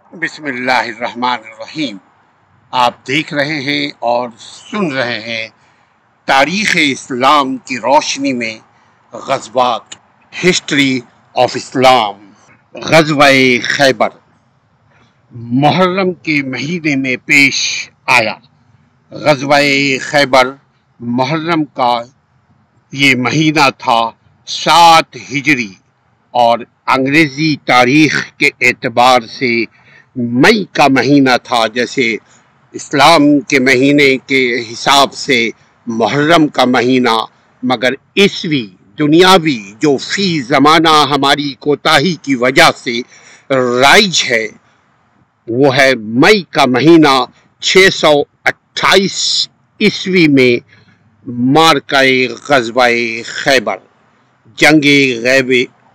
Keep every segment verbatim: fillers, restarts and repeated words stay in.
بسم اللہ الرحمن الرحیم۔ آپ دیکھ رہے ہیں اور سن رہے ہیں تاریخ اسلام کی روشنی میں غزوات، ہسٹری آف اسلام۔ غزوہ خیبر محرم کے مہینے میں پیش آیا۔ غزوہ خیبر محرم کا یہ مہینہ تھا سات ہجری اور انگریزی تاریخ کے اعتبار سے مئی کا مہینہ تھا، جیسے اسلام کے مہینے کے حساب سے محرم کا مہینہ، مگر عیسوی دنیاوی جو فی زمانہ ہماری کوتاہی کی وجہ سے رائج ہے وہ ہے مئی کا مہینہ۔ چھ سو اٹھائیس عیسوی میں مارکہ غزوہ خیبر، جنگ غیب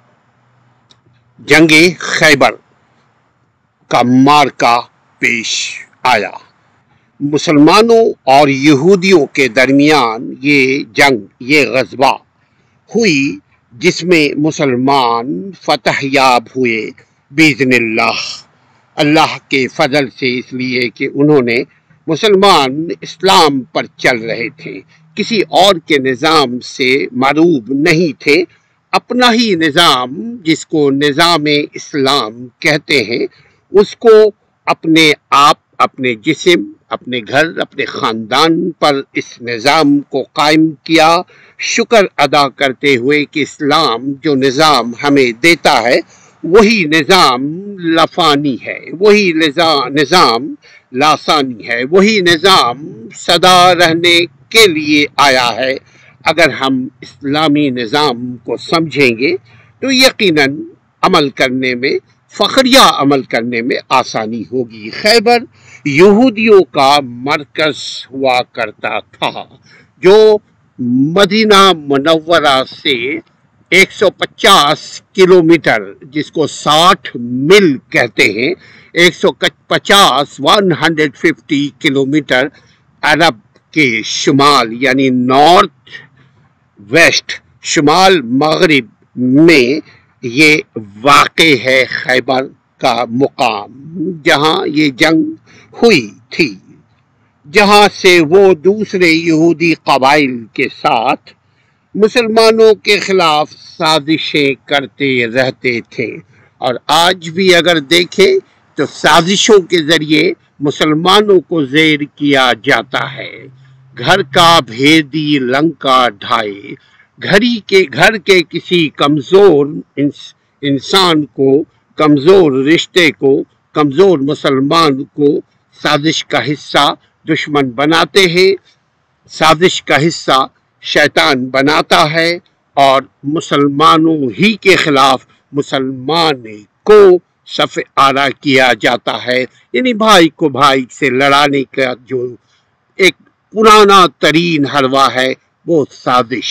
جنگ خیبر کا مارکہ پیش آیا۔ مسلمانوں اور یہودیوں کے درمیان یہ جنگ، یہ غزوہ ہوئی جس میں مسلمان فتح یاب ہوئے باذن اللہ، اللہ کے فضل سے، اس لیے کہ انہوں نے مسلمان اسلام پر چل رہے تھے، کسی اور کے نظام سے معروب نہیں تھے، اپنا ہی نظام جس کو نظام اسلام کہتے ہیں اس کو اپنے آپ، اپنے جسم، اپنے گھر، اپنے خاندان پر اس نظام کو قائم کیا، شکر ادا کرتے ہوئے کہ اسلام جو نظام ہمیں دیتا ہے وہی نظام لفانی ہے، وہی نظام لاسانی ہے، وہی نظام سدا رہنے کے لیے آیا ہے۔ اگر ہم اسلامی نظام کو سمجھیں گے تو یقیناً عمل کرنے میں، فخریہ عمل کرنے میں آسانی ہوگی۔ خیبر یہودیوں کا مرکز ہوا کرتا تھا جو مدینہ منورہ سے ایک سو پچاس کلومیٹر، جس کو ساٹھ میل کہتے ہیں، ایک سو پچاس ون ہنڈریڈ ففٹی کلومیٹر عرب کے شمال یعنی نارتھ ویسٹ، شمال مغرب میں یہ واقع ہے خیبر کا مقام، جہاں یہ جنگ ہوئی تھی، جہاں سے وہ دوسرے یہودی قبائل کے ساتھ مسلمانوں کے خلاف سازشیں کرتے رہتے تھے، اور آج بھی اگر دیکھیں تو سازشوں کے ذریعے مسلمانوں کو زیر کیا جاتا ہے۔ گھر کا بھیدی لنکا ڈھائے، گھری کے گھر کے کسی کمزور انسان کو، کمزور رشتے کو، کمزور مسلمان کو سازش کا حصہ دشمن بناتے ہیں، سازش کا حصہ شیطان بناتا ہے، اور مسلمانوں ہی کے خلاف مسلمان کو صف آرا کیا جاتا ہے، یعنی بھائی کو بھائی سے لڑانے کا جو ایک پرانا ترین حلوہ ہے وہ سازش،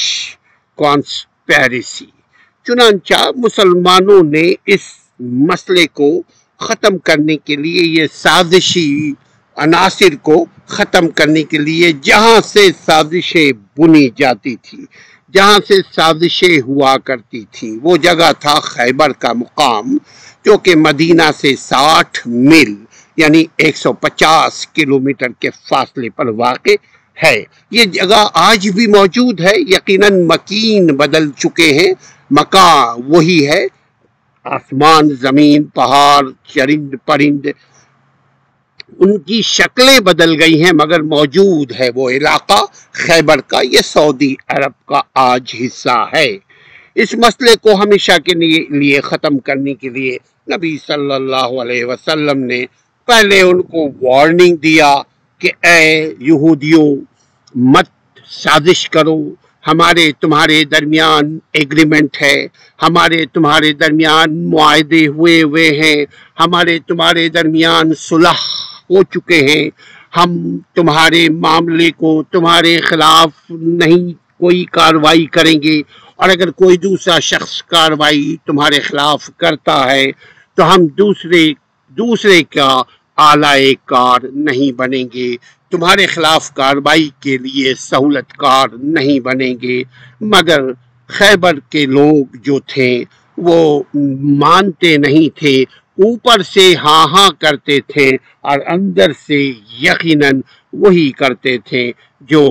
کانسپیریسی۔ چنانچہ مسلمانوں نے اس مسئلے کو ختم کرنے کے لیے، یہ سازشی عناصر کو ختم کرنے کے لیے جہاں سے سازشیں بنی جاتی تھی، جہاں سے سازشیں ہوا کرتی تھی، وہ جگہ تھا خیبر کا مقام، جو کہ مدینہ سے ساٹھ میل یعنی ایک سو پچاس کلومیٹر کے فاصلے پر واقع ہے۔ یہ جگہ آج بھی موجود ہے، یقیناً مکین بدل چکے ہیں، مکان وہی ہے، آسمان، زمین، پہاڑ، چرند پرند، ان کی شکلیں بدل گئی ہیں، مگر موجود ہے وہ علاقہ خیبر کا، یہ سعودی عرب کا آج حصہ ہے۔ اس مسئلے کو ہمیشہ کے لیے ختم کرنے کے لیے نبی صلی اللہ علیہ وسلم نے پہلے ان کو وارننگ دیا کہ اے یہودیوں، مت سازش کرو، ہمارے تمہارے درمیان ایگریمنٹ ہے، ہمارے تمہارے درمیان معاہدے ہوئے ہوئے ہیں، ہمارے تمہارے درمیان صلح ہو چکے ہیں، ہم تمہارے معاملے کو تمہارے خلاف نہیں کوئی کارروائی کریں گے، اور اگر کوئی دوسرا شخص کارروائی تمہارے خلاف کرتا ہے تو ہم دوسرے دوسرے کا آلائے کار نہیں بنیں گے، تمہارے خلاف کارروائی کے لیے سہولت کار نہیں بنیں گے۔ مگر خیبر کے لوگ جو تھے وہ مانتے نہیں تھے، اوپر سے ہاں ہاں کرتے تھے اور اندر سے یقیناً وہی کرتے تھے جو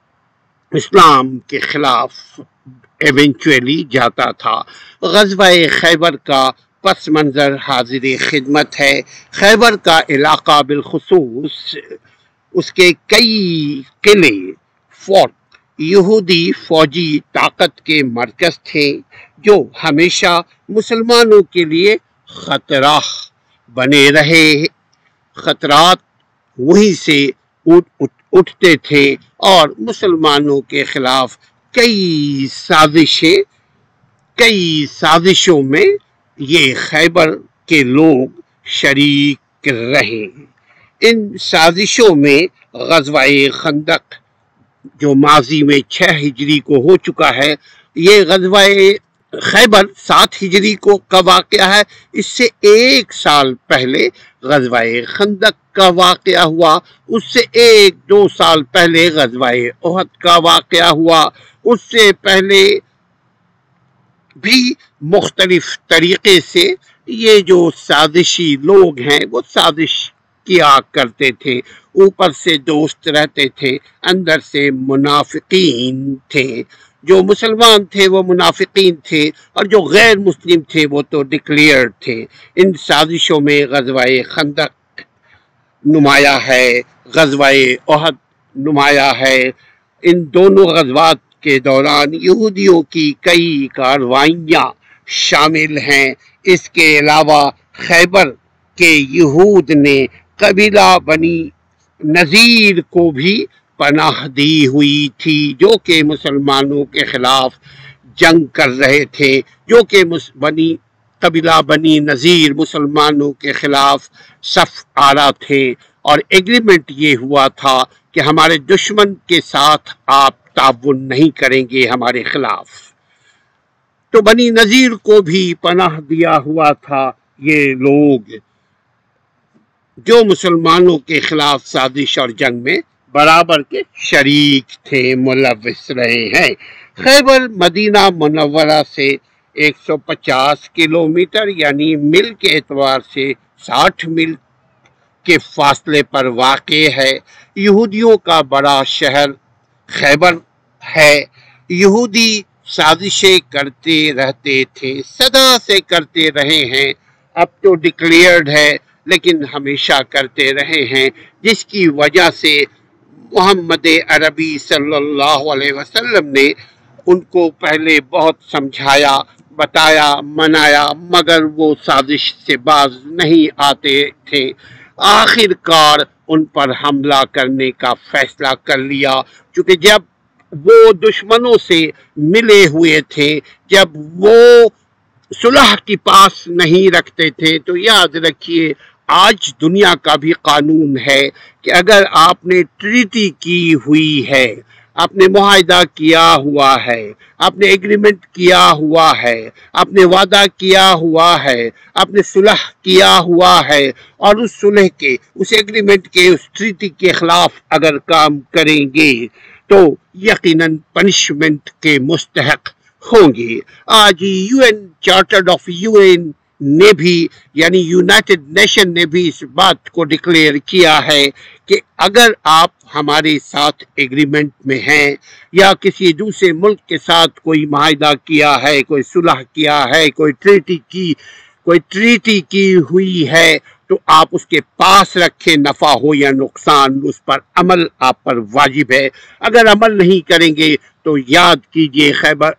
اسلام کے خلاف ایونچولی جاتا تھا۔ غزوہ خیبر کا پس منظر حاضر خدمت ہے۔ خیبر کا علاقہ بالخصوص اس کے کئی قلعے فورٹ یہودی فوجی طاقت کے مرکز تھے جو ہمیشہ مسلمانوں کے لیے خطرہ بنے رہے۔ خطرات وہیں سے اٹھ اٹھ اٹھتے تھے اور مسلمانوں کے خلاف کئی سازشیں کئی سازشوں میں یہ خیبر کے لوگ شریک رہے۔ ان سازشوں میں غزوہ خندق جو ماضی میں چھ ہجری کو ہو چکا ہے، یہ غزوہ خیبر سات ہجری کو کا واقعہ ہے۔ اس سے ایک سال پہلے غزوہ خندق کا واقعہ ہوا، اس سے ایک دو سال پہلے غزوہ احد کا واقعہ ہوا، اس سے پہلے بھی مختلف طریقے سے یہ جو سازشی لوگ ہیں وہ سازش کیا کرتے تھے۔ اوپر سے دوست رہتے تھے، اندر سے منافقین تھے۔ جو مسلمان تھے وہ منافقین تھے اور جو غیر مسلم تھے وہ تو ڈکلیئرڈ تھے۔ ان سازشوں میں غزوہ خندق نمایاں ہے، غزوہ احد نمایاں ہے۔ ان دونوں غزوات کے دوران یہودیوں کی کئی کارروائیاں شامل ہیں۔ اس کے علاوہ خیبر کے یہود نے قبیلہ بنی نذیر کو بھی پناہ دی ہوئی تھی جو کہ مسلمانوں کے خلاف جنگ کر رہے تھے، جو کہ بنی قبیلہ بنی نذیر مسلمانوں کے خلاف صف آرا تھے، اور ایگریمنٹ یہ ہوا تھا کہ ہمارے دشمن کے ساتھ آپ تعاون نہیں کریں گے ہمارے خلاف۔ تو بنی نذیر کو بھی پناہ دیا ہوا تھا۔ یہ لوگ جو مسلمانوں کے خلاف سازش اور جنگ میں برابر کے شریک تھے، ملوث رہے ہیں۔ خیبر مدینہ منورہ سے ایک سو پچاس کلومیٹر یعنی میل کے اعتبار سے ساٹھ میل کے فاصلے پر واقع ہے۔ یہودیوں کا بڑا شہر خیبر ہے۔ یہودی سازشیں کرتے رہتے تھے، صدا سے کرتے رہے ہیں، اب تو ڈکلیئرڈ ہے لیکن ہمیشہ کرتے رہے ہیں، جس کی وجہ سے محمد عربی صلی اللہ علیہ وسلم نے ان کو پہلے بہت سمجھایا، بتایا، منایا، مگر وہ سازش سے باز نہیں آتے تھے۔ آخر کار ان پر حملہ کرنے کا فیصلہ کر لیا، چونکہ جب وہ دشمنوں سے ملے ہوئے تھے، جب وہ صلح کی پاس نہیں رکھتے تھے، تو یاد رکھیے آج دنیا کا بھی قانون ہے کہ اگر آپ نے ٹریٹی کی ہوئی ہے، آپ نے معاہدہ کیا ہوا ہے، آپ نے ایگریمنٹ کیا ہوا ہے، آپ نے وعدہ کیا ہوا ہے، آپ نے صلح کیا ہوا ہے، اور اس صلح کے، اس ایگریمنٹ کے، اس ٹریٹی کے خلاف اگر کام کریں گے تو یقیناً پنشمنٹ کے مستحق ہوں گے۔ آج U N charter of U N نے بھی یعنی یونائٹڈ نیشن نے بھی اس بات کو ڈکلیئر کیا ہے کہ اگر آپ ہمارے ساتھ ایگریمنٹ میں ہیں یا کسی دوسرے ملک کے ساتھ کوئی معاہدہ کیا ہے، کوئی صلح کیا ہے، کوئی ٹریٹی کی کوئی ٹریٹی کی ہوئی ہے، تو آپ اس کے پاس رکھیں، نفع ہو یا نقصان، اس پر عمل آپ پر واجب ہے۔ اگر عمل نہیں کریں گے تو یاد کیجئے خیبر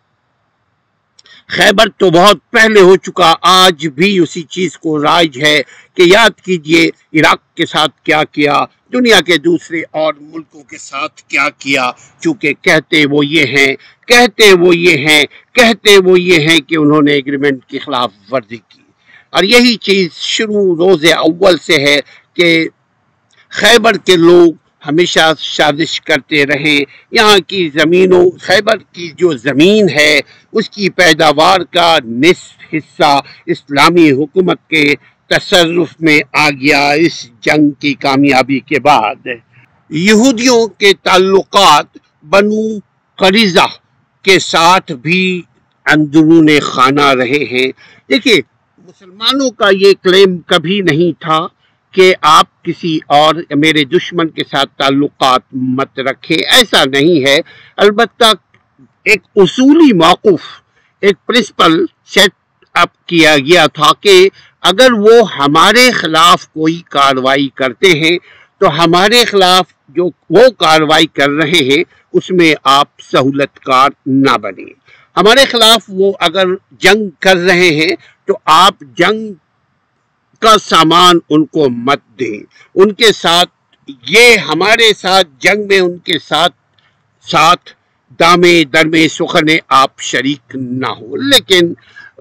خیبر تو بہت پہلے ہو چکا، آج بھی اسی چیز کو رائج ہے کہ یاد کیجئے عراق کے ساتھ کیا کیا، دنیا کے دوسرے اور ملکوں کے ساتھ کیا کیا، چونکہ کہتے وہ یہ ہیں کہتے وہ یہ ہیں کہتے وہ یہ ہیں کہ انہوں نے ایگریمنٹ کی خلاف ورزی کی۔ اور یہی چیز شروع روز اول سے ہے کہ خیبر کے لوگ ہمیشہ سازش کرتے رہے۔ یہاں کی زمینوں خیبر کی جو زمین ہے اس کی پیداوار کا نصف حصہ اسلامی حکومت کے تصرف میں آ گیا اس جنگ کی کامیابی کے بعد۔ یہودیوں کے تعلقات بنو قریظہ کے ساتھ بھی اندرون خانہ رہے ہیں۔ دیکھیے مسلمانوں کا یہ کلیم کبھی نہیں تھا کہ آپ کسی اور میرے دشمن کے ساتھ تعلقات مت رکھیں، ایسا نہیں ہے۔ البتہ ایک اصولی موقف، ایک پرنسپل سیٹ اپ کیا گیا تھا کہ اگر وہ ہمارے خلاف کوئی کارروائی کرتے ہیں تو ہمارے خلاف جو وہ کارروائی کر رہے ہیں اس میں آپ سہولت کار نہ بنیں۔ ہمارے خلاف وہ اگر جنگ کر رہے ہیں تو آپ جنگ کا سامان ان کو مت دیں، ان کے ساتھ یہ ہمارے ساتھ جنگ میں ان کے ساتھ ساتھ دامے درمے سخنے آپ شریک نہ ہو۔ لیکن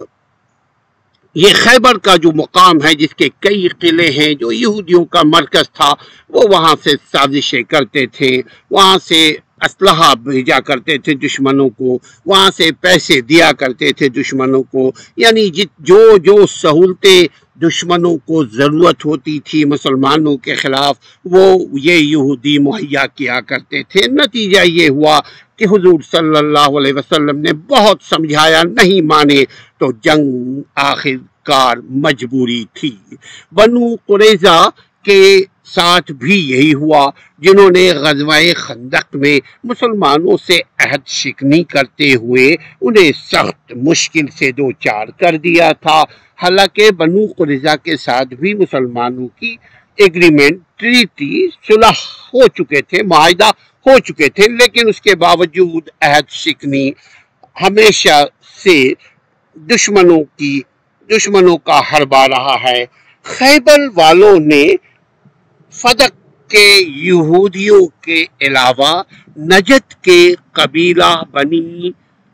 یہ خیبر کا جو مقام ہے جس کے کئی قلعے ہیں، جو یہودیوں کا مرکز تھا، وہ وہاں سے سازشیں کرتے تھے، وہاں سے اسلحہ بھیجا کرتے تھے دشمنوں کو، وہاں سے پیسے دیا کرتے تھے دشمنوں کو، یعنی جو جو سہولتیں دشمنوں کو ضرورت ہوتی تھی مسلمانوں کے خلاف وہ یہ یہودی مہیا کیا کرتے تھے۔ نتیجہ یہ ہوا کہ حضور صلی اللہ علیہ وسلم نے بہت سمجھایا، نہیں مانے تو جنگ آخر کار مجبوری تھی۔ بنو قریظہ کے ساتھ بھی یہی ہوا، جنہوں نے غزوہ خندق میں مسلمانوں سے عہد شکنی کرتے ہوئے انہیں سخت مشکل سے دو چار کر دیا تھا۔ حالانکہ بنو قریظہ کے ساتھ بھی مسلمانوں کی ایگریمنٹ، ٹریٹی، صلح ہو چکے تھے، معاہدہ ہو چکے تھے، لیکن اس کے باوجود عہد شکنی ہمیشہ سے دشمنوں کی دشمنوں کا حربہ رہا ہے۔ خیبر والوں نے فدق کے یہودیوں کے علاوہ نجد کے قبیلہ بنی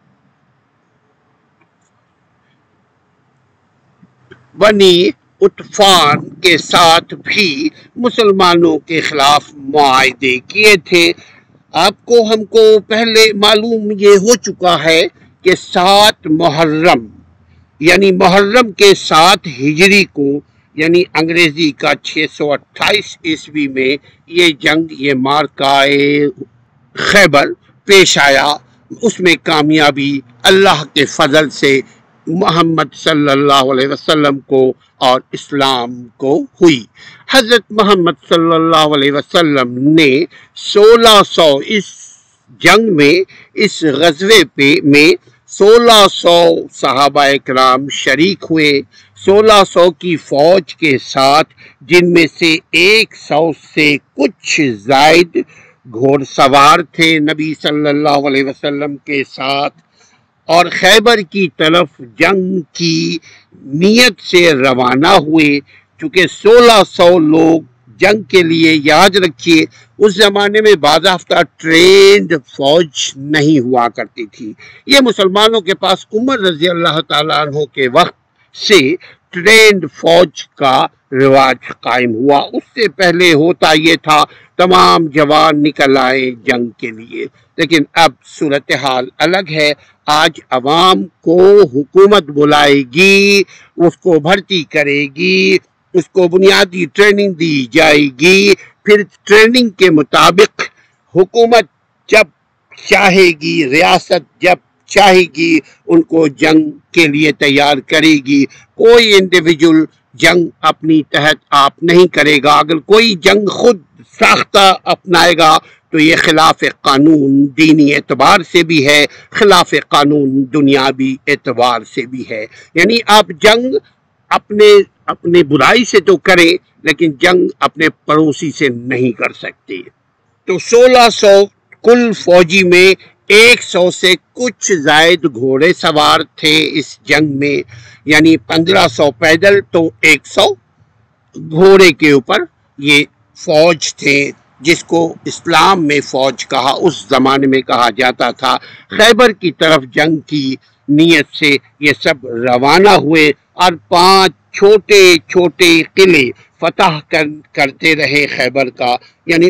بنی عطفان کے ساتھ بھی مسلمانوں کے خلاف معاہدے کیے تھے۔ آپ کو ہم کو پہلے معلوم یہ ہو چکا ہے کہ سات محرم یعنی محرم کے سات ہجری کو یعنی انگریزی کا چھ سو اٹھائیس عیسوی میں یہ جنگ، یہ معرکہ خیبر پیش آیا۔ اس میں کامیابی اللہ کے فضل سے محمد صلی اللہ علیہ وسلم کو اور اسلام کو ہوئی۔ حضرت محمد صلی اللہ علیہ وسلم نے سولہ سو اس جنگ میں اس غزوے پہ میں سولہ سو صحابہ کرام شریک ہوئے۔ سولہ سو کی فوج کے ساتھ جن میں سے ایک سو سے کچھ زائد گھوڑ سوار تھے نبی صلی اللہ علیہ وسلم کے ساتھ، اور خیبر کی طرف جنگ کی نیت سے روانہ ہوئے۔ چونکہ سولہ سو لوگ جنگ کے لیے، یاد رکھیے اس زمانے میں باضابطہ ٹرینڈ فوج نہیں ہوا کرتی تھی۔ یہ مسلمانوں کے پاس عمر رضی اللہ تعالیٰ عنہ کے وقت سے ٹرینڈ فوج کا رواج قائم ہوا۔ اس سے پہلے ہوتا یہ تھا تمام جوان نکل آئے جنگ کے لیے، لیکن اب صورتحال الگ ہے۔ آج عوام کو حکومت بلائے گی، اس کو بھرتی کرے گی، اس کو بنیادی ٹریننگ دی جائے گی، پھر ٹریننگ کے مطابق حکومت جب چاہے گی، ریاست جب چاہے گی ان کو جنگ کے لیے تیار کرے گی۔ کوئی انڈیویجول جنگ اپنی تحت آپ نہیں کرے گا۔ اگر کوئی جنگ خود ساختہ اپنائے گا تو یہ خلاف قانون دینی اعتبار سے بھی ہے، خلاف قانون دنیاوی اعتبار سے بھی ہے۔ یعنی آپ جنگ اپنے اپنے برائی سے تو کریں، لیکن جنگ اپنے پڑوسی سے نہیں کر سکتے۔ تو سولہ سو کل فوجی میں ایک سو سے کچھ زائد گھوڑے سوار تھے اس جنگ میں، یعنی پندرہ سو پیدل تو ایک سو گھوڑے کے اوپر یہ فوج تھے، جس کو اسلام میں فوج کہا، اس زمانے میں کہا جاتا تھا۔ خیبر کی طرف جنگ کی نیت سے یہ سب روانہ ہوئے اور پانچ چھوٹے چھوٹے قلعے فتح کر کرتے رہے خیبر کا۔ یعنی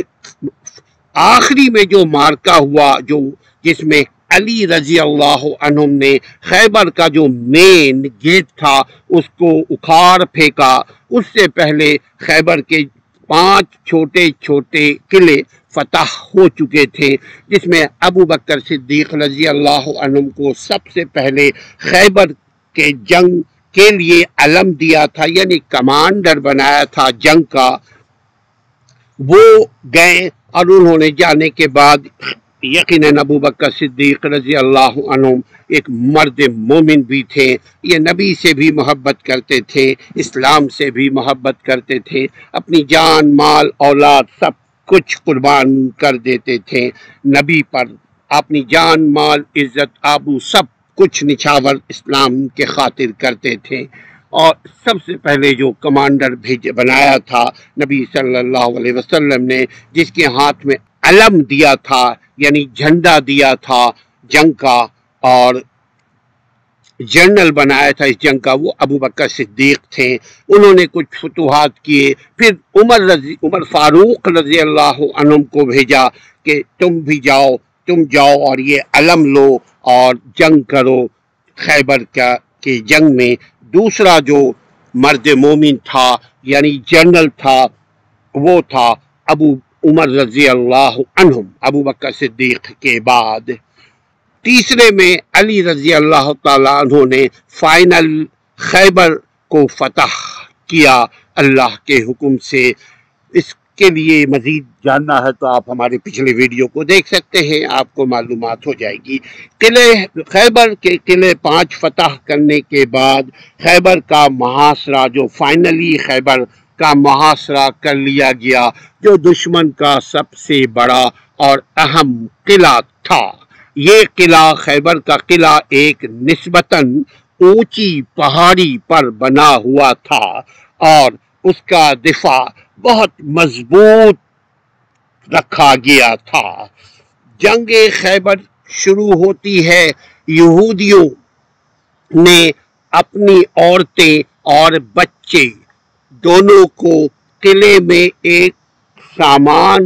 آخری میں جو معرکہ ہوا، جو جس میں علی رضی اللہ عنہ نے خیبر کا جو مین گیٹ تھا اس کو اکھاڑ پھینکا، اس سے پہلے خیبر کے پانچ چھوٹے چھوٹے قلعے فتح ہو چکے تھے، جس میں ابو بکر صدیق رضی اللہ عنہ کو سب سے پہلے خیبر کے جنگ کے لیے علم دیا تھا یعنی کمانڈر بنایا تھا جنگ کا، وہ گئے اور انہوں نے جانے کے بعد یقیناً ابو بکر صدیق رضی اللہ عنہ ایک مرد مومن بھی تھے، یہ نبی سے بھی محبت کرتے تھے، اسلام سے بھی محبت کرتے تھے، اپنی جان مال اولاد سب کچھ قربان کر دیتے تھے نبی پر، اپنی جان مال عزت آبرو سب کچھ نچھاور اسلام کے خاطر کرتے تھے۔ اور سب سے پہلے جو کمانڈر بھیج بنایا تھا نبی صلی اللہ علیہ وسلم نے، جس کے ہاتھ میں علم دیا تھا یعنی جھنڈا دیا تھا جنگ کا اور جنرل بنایا تھا اس جنگ کا، وہ ابو بکر صدیق تھے۔ انہوں نے کچھ فتوحات کیے، پھر عمر رضی عمر فاروق رضی اللہ عنہ کو بھیجا کہ تم بھی جاؤ تم جاؤ اور یہ علم لو اور جنگ کرو خیبر کا کی جنگ میں۔ دوسرا جو مرد مومن تھا یعنی جنرل تھا وہ تھا ابو عمر رضی اللہ عنہ، ابو بکر صدیق کے بعد۔ تیسرے میں علی رضی اللہ تعالیٰ عنہ نے فائنل خیبر کو فتح کیا اللہ کے حکم سے۔ اس کے لیے مزید جاننا ہے تو آپ ہمارے پچھلے ویڈیو کو دیکھ سکتے ہیں، آپ کو معلومات ہو جائے گی۔ قلعے خیبر کے قلعے پانچ فتح کرنے کے بعد خیبر کا محاصرہ، جو فائنلی خیبر کا محاصرہ کر لیا گیا، جو دشمن کا سب سے بڑا اور اہم قلعہ تھا۔ یہ قلعہ خیبر کا قلعہ ایک نسبتاً اونچی پہاڑی پر بنا ہوا تھا اور اس کا دفاع بہت مضبوط رکھا گیا تھا۔ جنگ خیبر شروع ہوتی ہے، یہودیوں نے اپنی عورتیں اور بچے دونوں کو قلعے میں ایک سامان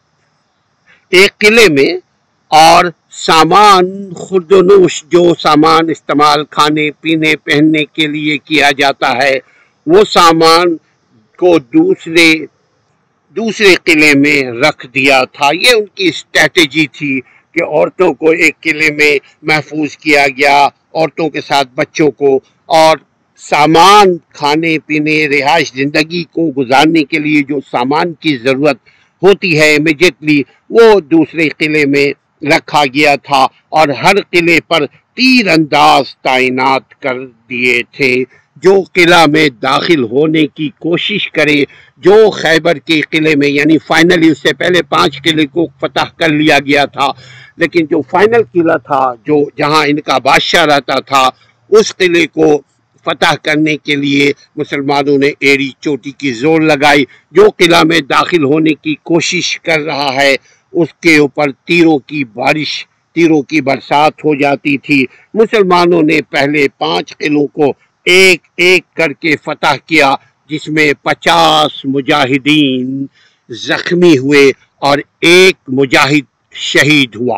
ایک قلعے میں اور سامان خرد و نوش، جو سامان استعمال کھانے پینے پہننے کے لیے کیا جاتا ہے، وہ سامان کو دوسرے دوسرے قلعے میں رکھ دیا تھا۔ یہ ان کی اسٹریٹجی تھی کہ عورتوں کو ایک قلعے میں محفوظ کیا گیا، عورتوں کے ساتھ بچوں کو، اور سامان کھانے پینے رہائش زندگی کو گزارنے کے لیے جو سامان کی ضرورت ہوتی ہے امیجیٹلی، وہ دوسرے قلعے میں رکھا گیا تھا اور ہر قلعے پر تیر انداز تعینات کر دیے تھے جو قلعہ میں داخل ہونے کی کوشش کرے۔ جو خیبر کے قلعے میں یعنی فائنلی اس سے پہلے پانچ قلعے کو فتح کر لیا گیا تھا، لیکن جو فائنل قلعہ تھا جو جہاں ان کا بادشاہ رہتا تھا، اس قلعے کو فتح کرنے کے لیے مسلمانوں نے ایڑی چوٹی کی زور لگائی۔ جو قلعہ میں داخل ہونے کی کوشش کر رہا ہے اس کے اوپر تیروں کی بارش تیروں کی برسات ہو جاتی تھی۔ مسلمانوں نے پہلے پانچ قلعوں کو ایک ایک کر کے فتح کیا، جس میں پچاس مجاہدین زخمی ہوئے اور ایک مجاہد شہید ہوا۔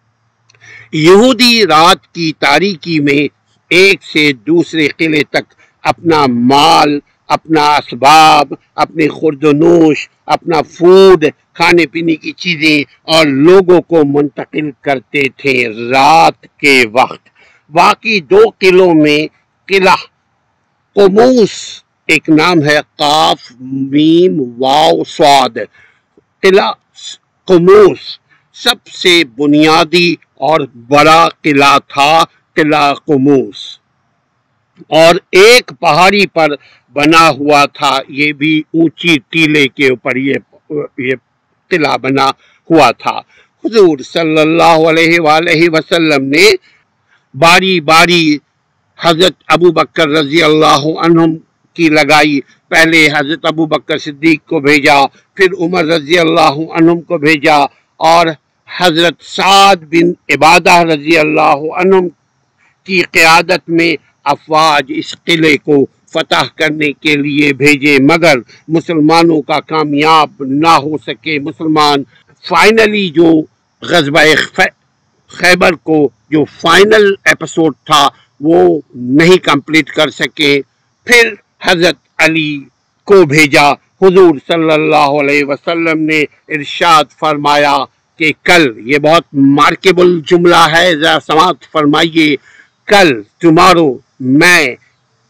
یہودی رات کی تاریکی میں ایک سے دوسرے قلعے تک اپنا مال، اپنا اسباب، اپنے خرد و نوش، اپنا فوڈ، کھانے پینے کی چیزیں اور لوگوں کو منتقل کرتے تھے رات کے وقت۔ باقی دو قلعوں میں قلعہ قموس، ایک نام ہے قاف میم واو صاد، قلعہ قموس سب سے بنیادی اور بڑا قلعہ تھا، قلعہ قموس، اور ایک پہاڑی پر بنا ہوا تھا۔ یہ بھی اونچی ٹیلے کے اوپر یہ یہ قلعہ بنا ہوا تھا۔ حضور صلی اللہ علیہ وآلہ وسلم نے باری باری حضرت ابو بکر رضی اللہ عنہ کی لگائی۔ پہلے حضرت ابو بکر صدیق کو بھیجا، پھر عمر رضی اللہ عنہ کو بھیجا، اور حضرت سعد بن عبادہ رضی اللہ عنہ کی قیادت میں افواج اس قلعے کو فتح کرنے کے لیے بھیجے، مگر مسلمانوں کا کامیاب نہ ہو سکے۔ مسلمان فائنلی جو غزوہ خیبر کو جو فائنل ایپیسوڈ تھا وہ نہیں کمپلیٹ کر سکے۔ پھر حضرت علی کو بھیجا۔ حضور صلی اللہ علیہ وسلم نے ارشاد فرمایا کہ کل، یہ بہت مارکیبل جملہ ہے، ذرا سماعت فرمائیے، کل ٹمارو میں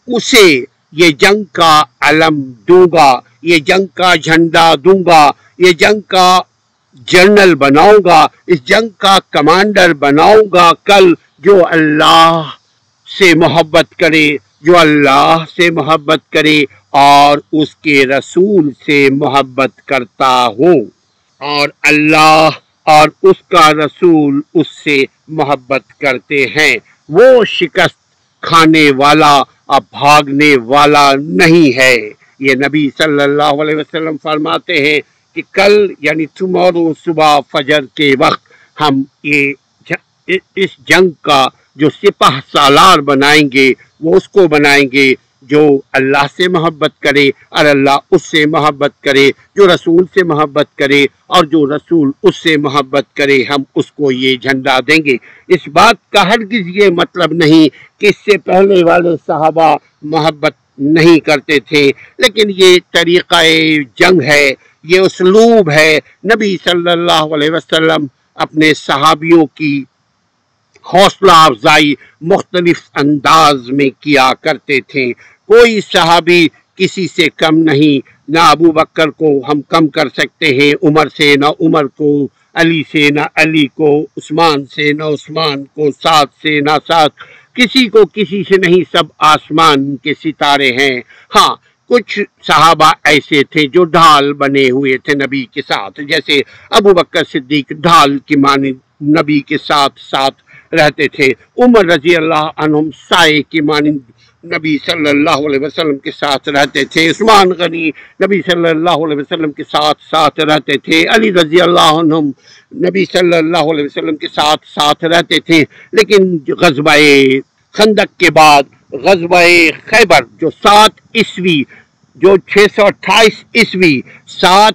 اسے یہ جنگ کا علم دوں گا، یہ جنگ کا جھنڈا دوں گا، یہ جنگ کا جنرل بناؤں گا، اس جنگ کا کمانڈر بناؤں گا کل، جو اللہ سے محبت کرے، جو اللہ سے محبت کرے اور اس کے رسول سے محبت کرتا ہو، اور اللہ اور اس کا رسول اس سے محبت کرتے ہیں، وہ شکست کھانے والا اب بھاگنے والا نہیں ہے۔ یہ نبی صلی اللہ علیہ وسلم فرماتے ہیں کہ کل یعنی ٹمارو صبح فجر کے وقت ہم یہ اس جنگ کا جو سپہ سالار بنائیں گے وہ اس کو بنائیں گے جو اللہ سے محبت کرے اور اللہ اس سے محبت کرے، جو رسول سے محبت کرے اور جو رسول اس سے محبت کرے، ہم اس کو یہ جھنڈا دیں گے۔ اس بات کا ہرگز یہ مطلب نہیں کہ اس سے پہلے والے صحابہ محبت نہیں کرتے تھے، لیکن یہ طریقہ جنگ ہے، یہ اسلوب ہے۔ نبی صلی اللہ علیہ وسلم اپنے صحابیوں کی حوصلہ افزائی مختلف انداز میں کیا کرتے تھے۔ کوئی صحابی کسی سے کم نہیں، نہ ابو بکر کو ہم کم کر سکتے ہیں عمر سے، نہ عمر کو علی سے، نہ علی کو عثمان سے، نہ عثمان کو سعد سے، نہ سعد کسی کو کسی سے نہیں، سب آسمان کے ستارے ہیں۔ ہاں کچھ صحابہ ایسے تھے جو ڈھال بنے ہوئے تھے نبی کے ساتھ، جیسے ابو بکر صدیق ڈھال کی مانند نبی کے ساتھ ساتھ رہتے تھے، عمر رضی اللہ عنہم سائے کی مانند نبی صلی اللہ علیہ وسلم کے ساتھ رہتے تھے، عثمان غنی نبی صلی اللہ علیہ وسلم کے ساتھ ساتھ رہتے تھے، علی رضی اللہ عنہم نبی صلی اللہ علیہ وسلم کے ساتھ ساتھ رہتے تھے۔ لیکن غزوہ خندق کے بعد غزوہ خیبر جو سات عیسوی جو چھ سو اٹھائیس عیسوی سات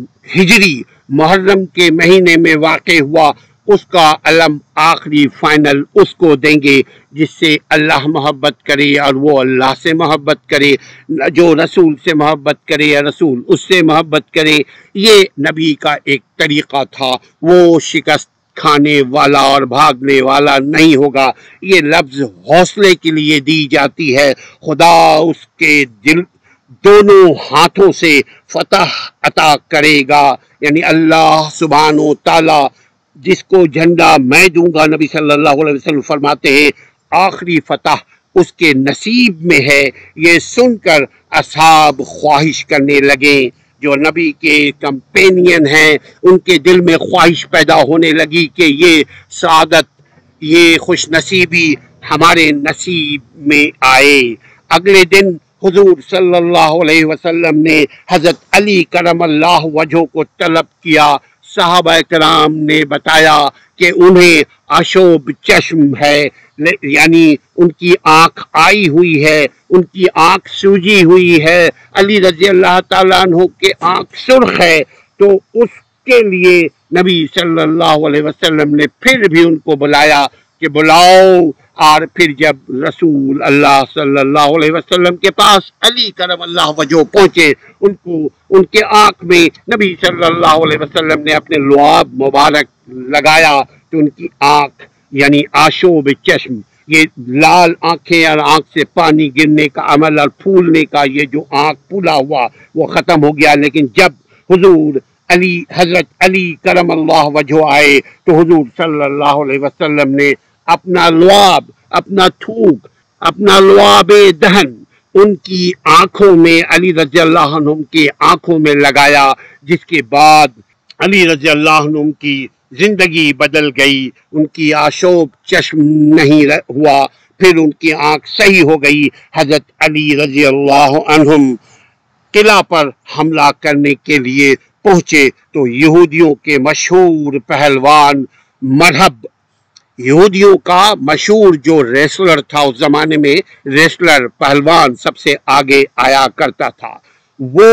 ہجری محرم کے مہینے میں واقع ہوا، اس کا علم آخری فائنل اس کو دیں گے جس سے اللہ محبت کرے اور وہ اللہ سے محبت کرے، جو رسول سے محبت کرے یا رسول اس سے محبت کرے۔ یہ نبی کا ایک طریقہ تھا، وہ شکست کھانے والا اور بھاگنے والا نہیں ہوگا۔ یہ لفظ حوصلے کے لیے دی جاتی ہے، خدا اس کے دل دونوں ہاتھوں سے فتح عطا کرے گا، یعنی اللہ سبحانہ و تعالی جس کو جھنڈا میں دوں گا، نبی صلی اللہ علیہ وسلم فرماتے ہیں آخری فتح اس کے نصیب میں ہے۔ یہ سن کر اصحاب خواہش کرنے لگے، جو نبی کے کمپینین ہیں ان کے دل میں خواہش پیدا ہونے لگی کہ یہ سعادت، یہ خوش نصیبی ہمارے نصیب میں آئے۔ اگلے دن حضور صلی اللہ علیہ وسلم نے حضرت علی کرم اللہ وجہہ کو طلب کیا۔ صحابہ کرام نے بتایا کہ انہیں آشوب چشم ہے، یعنی ان کی آنکھ آئی ہوئی ہے، ان کی آنکھ سوجی ہوئی ہے۔ علی رضی اللہ تعالیٰ عنہ کے آنکھ سرخ ہے، تو اس کے لیے نبی صلی اللہ علیہ وسلم نے پھر بھی ان کو بلایا کہ بلاؤ، اور پھر جب رسول اللہ صلی اللہ علیہ وسلم کے پاس علی کرم اللہ وجہ پہنچے، ان کو ان کے آنکھ میں نبی صلی اللہ علیہ وسلم نے اپنے لعاب مبارک لگایا تو ان کی آنکھ یعنی آشوب چشم، یہ لال آنکھیں اور آنکھ سے پانی گرنے کا عمل اور پھولنے کا یہ جو آنکھ پھولا ہوا وہ ختم ہو گیا۔ لیکن جب حضور علی حضرت علی کرم اللہ وجہ آئے تو حضور صلی اللہ علیہ وسلم نے اپنا لعاب، اپنا تھوک، اپنا لعاب دہن ان کی آنکھوں میں، علی رضی اللہ عنہ کی آنکھوں میں لگایا، جس کے بعد علی رضی اللہ عنہ کی زندگی بدل گئی، ان کی آشوب چشم نہیں ہوا، پھر ان کی آنکھ صحیح ہو گئی۔ حضرت علی رضی اللہ عنہ قلعہ پر حملہ کرنے کے لیے پہنچے تو یہودیوں کے مشہور پہلوان مرحب، یہودیوں کا مشہور جو ریسلر تھا اس زمانے میں، ریسلر پہلوان سب سے آگے آیا کرتا تھا، وہ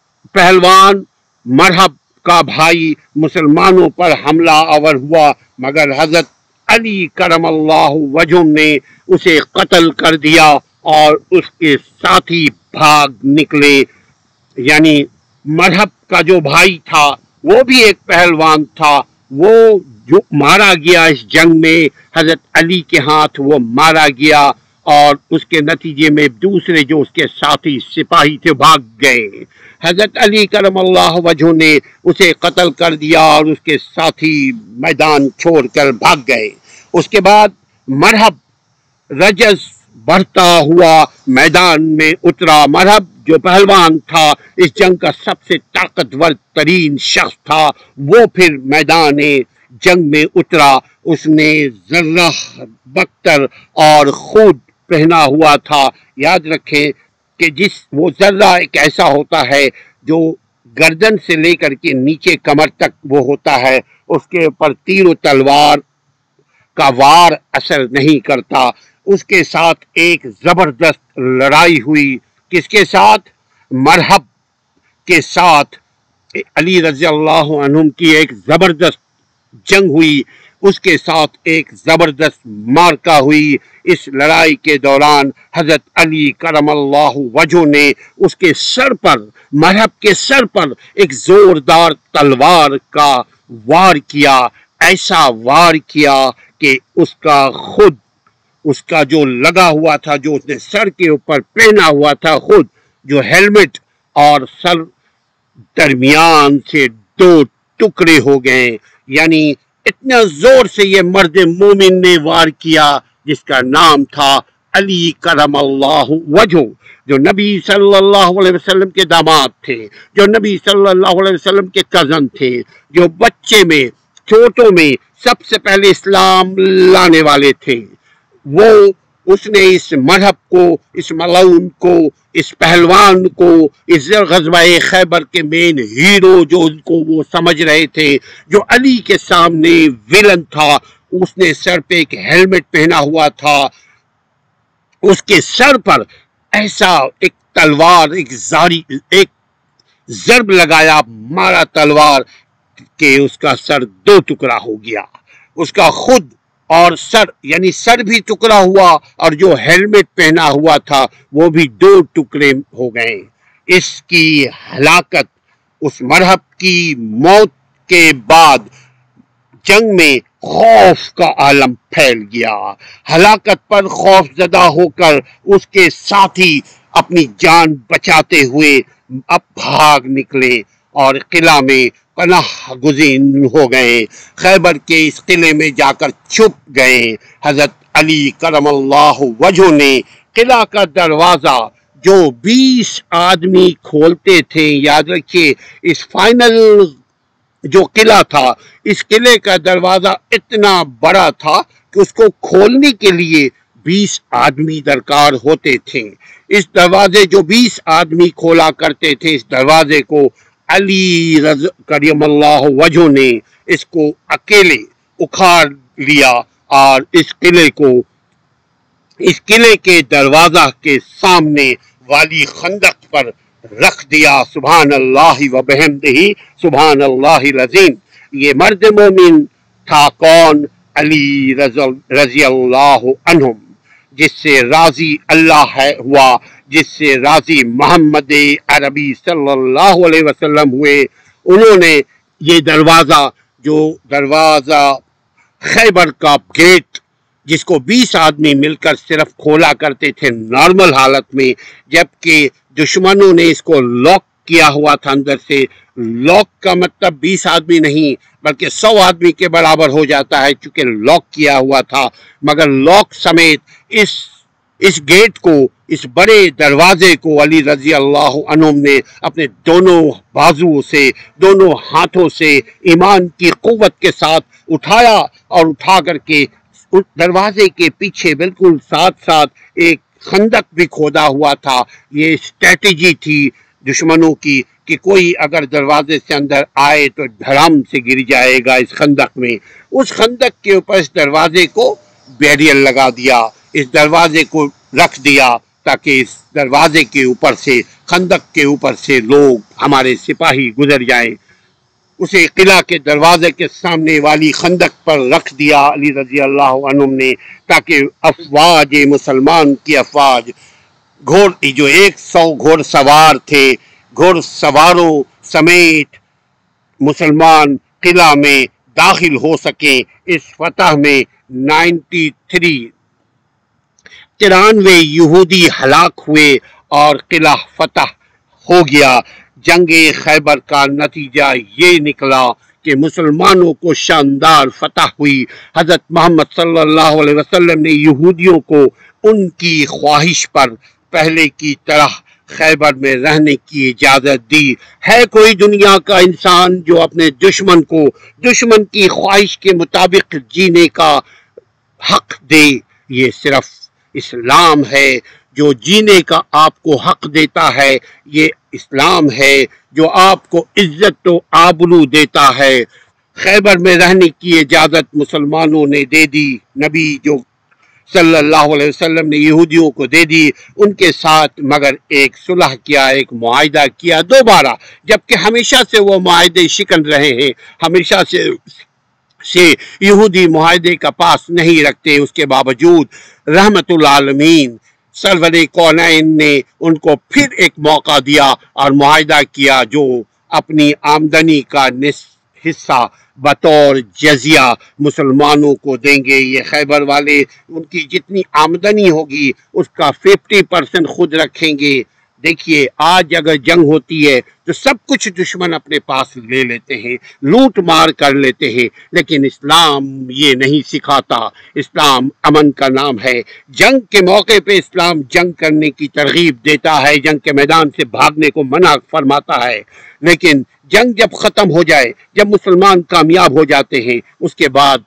پہلوان مرحب کا بھائی مسلمانوں پر حملہ آور ہوا، مگر حضرت علی کرم اللہ وجہ نے اسے قتل کر دیا اور اس کے ساتھی بھاگ نکلے۔ یعنی مرحب کا جو بھائی تھا وہ بھی ایک پہلوان تھا، وہ جو مارا گیا اس جنگ میں، حضرت علی کے ہاتھ وہ مارا گیا اور اس کے نتیجے میں دوسرے جو اس کے ساتھی سپاہی تھے بھاگ گئے. حضرت علی کرم اللہ وجہ نے اسے قتل کر دیا اور اس کے ساتھی میدان چھوڑ کر بھاگ گئے. اس کے بعد مرحب رجز بڑھتا ہوا میدان میں اترا. مرحب جو پہلوان تھا، اس جنگ کا سب سے طاقتور ترین شخص تھا، وہ پھر میدان جنگ میں اترا. اس نے ذرہ بختر اور خود پہنا ہوا تھا. یاد رکھیں کہ جس وہ ذرہ ایک ایسا ہوتا ہے جو گردن سے لے کر کے نیچے کمر تک وہ ہوتا ہے، اس کے اوپر تیر و تلوار کا وار اثر نہیں کرتا. اس کے ساتھ ایک زبردست لڑائی ہوئی. کس کے ساتھ؟ مرحب کے ساتھ علی رضی اللہ عنہ کی ایک زبردست جنگ ہوئی. اس کے ساتھ ایک زبردست مارکا ہوئی. اس لڑائی کے دوران حضرت علی کرم اللہ وجہ نے اس کے سر پر، مرحب کے سر پر ایک زوردار تلوار کا وار کیا. ایسا وار کیا کہ اس کا خود اس کا جو لگا ہوا تھا، جو اس نے سر کے اوپر پہنا ہوا تھا، خود جو ہیلمٹ اور سر درمیان سے دو ٹکڑے ہو گئے. یعنی اتنا زور سے یہ مرد مومن نے وار کیا جس کا نام تھا علی کرم اللہ وجہ، جو نبی صلی اللہ علیہ وسلم کے داماد تھے، جو نبی صلی اللہ علیہ وسلم کے کزن تھے، جو بچے میں چھوٹوں میں سب سے پہلے اسلام لانے والے تھے. وہ اس نے اس مرحب کو، اس ملعون کو، اس پہلوان کو، اس غزوہ خیبر کے مین ہیرو جو ان کو وہ سمجھ رہے تھے، جو علی کے سامنے ویلن تھا، اس نے سر پہ ایک ہیلمٹ پہنا ہوا تھا. اس کے سر پر ایسا ایک تلوار، ایک زاری ایک ضرب لگایا، مارا تلوار کہ اس کا سر دو ٹکڑا ہو گیا. اس کا خود اور سر، یعنی سر بھی ٹکڑا ہوا اور جو ہیلمٹ پہنا ہوا تھا وہ بھی دو ٹکڑے ہو گئے. اس کی ہلاکت، اس مرحب کی موت کے بعد جنگ میں خوف کا عالم پھیل گیا. ہلاکت پر خوف زدہ ہو کر اس کے ساتھی اپنی جان بچاتے ہوئے اب بھاگ نکلے اور قلعہ میں پناہ گزین ہو گئے. خیبر کے اس قلعے میں جا کر چھپ گئے. حضرت علی کرم اللہ وجہ نے قلعہ کا دروازہ جو بیس آدمی کھولتے تھے، یاد رکھیے اس فائنل جو قلعہ تھا، اس قلعے کا دروازہ اتنا بڑا تھا کہ اس کو کھولنے کے لیے بیس آدمی درکار ہوتے تھے. اس دروازے جو بیس آدمی کھولا کرتے تھے، اس دروازے کو علی رضی کریم اللہ وجہ نے اس کو اکیلے اکھاڑ لیا اور اس قلعے کو، اس قلعے کے دروازہ کے سامنے والی خندق پر رکھ دیا. سبحان اللہ و بحمدہ سبحان اللہ العظیم. یہ مرد مومن تھا کون؟ علی رضی اللہ عنہ، جس سے راضی اللہ ہے ہوا، جس سے راضی محمد عربی صلی اللہ علیہ وسلم ہوئے. انہوں نے یہ دروازہ، جو دروازہ خیبر کا گیٹ جس کو بیس آدمی مل کر صرف کھولا کرتے تھے نارمل حالت میں، جبکہ دشمنوں نے اس کو لاک کیا ہوا تھا اندر سے. لاک کا مطلب بیس آدمی نہیں بلکہ سو آدمی کے برابر ہو جاتا ہے چونکہ لاک کیا ہوا تھا. مگر لاک سمیت اس اس گیٹ کو، اس بڑے دروازے کو علی رضی اللہ عنہ نے اپنے دونوں بازو سے، دونوں ہاتھوں سے ایمان کی قوت کے ساتھ اٹھایا اور اٹھا کر کے اس دروازے کے پیچھے بالکل ساتھ ساتھ ایک خندق بھی کھودا ہوا تھا. یہ اسٹریٹجی تھی دشمنوں کی کہ کوئی اگر دروازے سے اندر آئے تو دھڑام سے گر جائے گا اس خندق میں. اس خندق کے اوپر اس دروازے کو بیریئر لگا دیا، اس دروازے کو رکھ دیا تاکہ اس دروازے کے اوپر سے، خندق کے اوپر سے لوگ، ہمارے سپاہی گزر جائیں. اسے قلعہ کے دروازے کے سامنے والی خندق پر رکھ دیا علی رضی اللہ عنہ نے، تاکہ افواج مسلمان کی افواج، گھوڑ جو ایک سو گھوڑ سوار تھے، گھوڑ سواروں سمیت مسلمان قلعہ میں داخل ہو سکیں. اس فتح میں نائنٹی تھری तिरानवे यहूदी हलाक हुए और किला फतह हो गया। जंग खैबर का नतीजा ये निकला कि मुसलमानों को शानदार फतह हुई। हजरत मोहम्मद सल्लल्लाहु अलैहि वसल्लम ने यहूदियों को उनकी ख्वाहिश पर पहले की तरह खैबर में रहने की इजाजत दी। है कोई दुनिया का इंसान जो अपने दुश्मन को दुश्मन की ख्वाहिश के मुताबिक जीने का हक दे? ये सिर्फ इस्लाम है जो जीने का आपको हक देता है। ये इस्लाम है जो आपको इज्जत व आबरू देता है। खैबर में रहने की इजाजत मुसलमानों ने दे दी। नबी जो सल्लल्लाहु अलैहि वसल्लम ने यहूदियों को दे दी उनके साथ, मगर एक सुलह किया, एक मुआहिदा किया दोबारा, जबकि हमेशा से वो मुआहिदे शिकन रहे हैं, हमेशा से से यहूदी मुआहिदे का पास नहीं रखते। उसके बावजूद रहमतुल आलमीन सरवरे कौनैन ने उनको फिर एक मौका दिया और मुआहिदा किया जो अपनी आमदनी का निस्फ हिस्सा बतौर जजिया मुसलमानों को देंगे। ये खैबर वाले उनकी जितनी आमदनी होगी उसका फिफ्टी परसेंट खुद रखेंगे। देखिए, आज अगर जंग होती है तो सब कुछ दुश्मन अपने पास ले लेते हैं, लूट मार कर लेते हैं, लेकिन इस्लाम ये नहीं सिखाता। इस्लाम अमन का नाम है। जंग के मौके पे इस्लाम जंग करने की तरगीब देता है, जंग के मैदान से भागने को मना फरमाता है, लेकिन जंग जब खत्म हो जाए, जब मुसलमान कामयाब हो जाते हैं, उसके बाद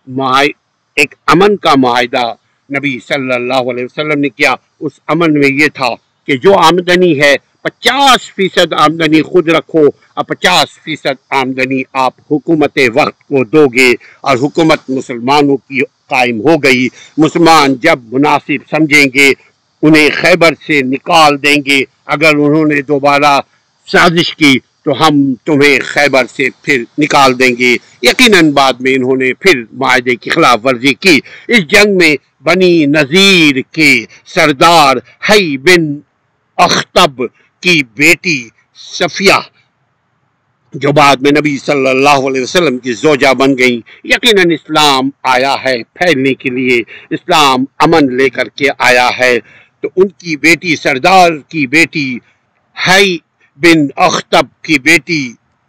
एक अमन का मुआहिदा नबी सल्लल्लाहु अलैहि वसल्लम ने किया। उस अमन में ये था कि जो आमदनी है पचास फीसद आमदनी खुद रखो और पचास फीसद आमदनी आप हुकूमत वक्त को दोगे, और हुकूमत मुसलमानों की कायम हो गई। मुसलमान जब मुनासिब समझेंगे उन्हें खैबर से निकाल देंगे। अगर उन्होंने दोबारा साजिश की तो हम तुम्हें खैबर से फिर निकाल देंगे। यकीनन बाद में इन्होंने फिर मायदे की खिलाफ वर्जी की। इस जंग में बनी नज़ीर के सरदार हई बिन अख्तब की बेटी सफिया, जो बाद में नबी सल्लल्लाहु अलैहि वसल्लम की जोजा बन गई। यकीनन इस्लाम आया है फैलने के लिए, इस्लाम अमन लेकर के आया है। तो उनकी बेटी, सरदार की बेटी हई बिन अख्तब की बेटी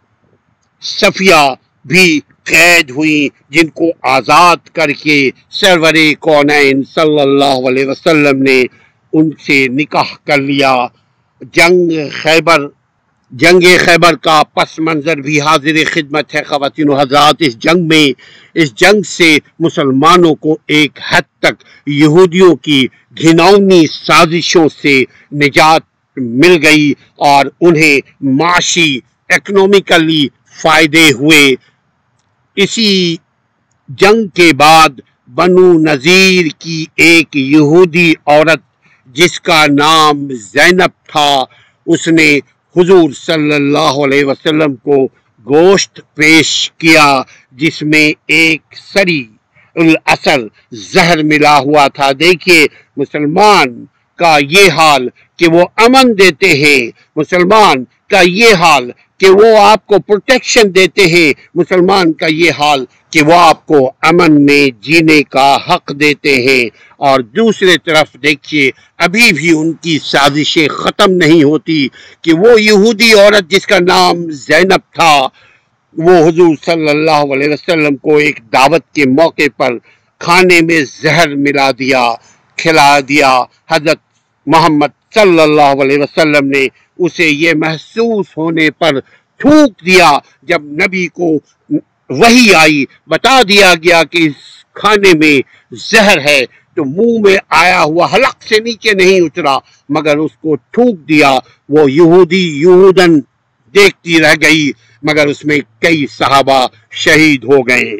सफिया भी कैद हुई, जिनको आज़ाद करके सरवरे कौनैन सल्लल्लाहु अलैहि वसल्लम ने उनसे निकाह कर लिया। जंग खैबर जंग खैबर का पस मंज़र भी हाजिर खिदमत है ख़वातीन व हज़रात। इस जंग में इस जंग से मुसलमानों को एक हद तक यहूदियों की घिनौनी साजिशों से निजात मिल गई और उन्हें माशी इकोनॉमिकली फ़ायदे हुए। इसी जंग के बाद बनु नज़ीर की एक यहूदी औरत जिसका नाम ज़ैनब था, उसने हुजूर सल्लल्लाहु अलैहि वसल्लम को गोश्त पेश किया जिसमें एक सरी उल असर जहर मिला हुआ था। देखिए, मुसलमान का ये हाल कि वो अमन देते हैं, मुसलमान का ये हाल कि वो आपको प्रोटेक्शन देते हैं, मुसलमान का ये हाल कि वो आपको अमन में जीने का हक देते हैं। और दूसरे तरफ देखिए, अभी भी उनकी साजिशें ख़त्म नहीं होती कि वो यहूदी औरत जिसका नाम ज़ैनब था, वो हुजूर सल्लल्लाहु अलैहि वसल्लम को एक दावत के मौके पर खाने में जहर मिला दिया, खिला दिया। हज़रत मोहम्मद सल्लल्लाहु अलैहि वसल्लम ने उसे ये महसूस होने पर थूक दिया। जब नबी को वही आई, बता दिया गया कि इस खाने में जहर है, तो मुंह में आया हुआ हलक से नीचे नहीं उतरा, मगर उसको थूक दिया। वो यहूदी यहूदन देखती रह गई, मगर उसमें कई सहाबा शहीद हो गए।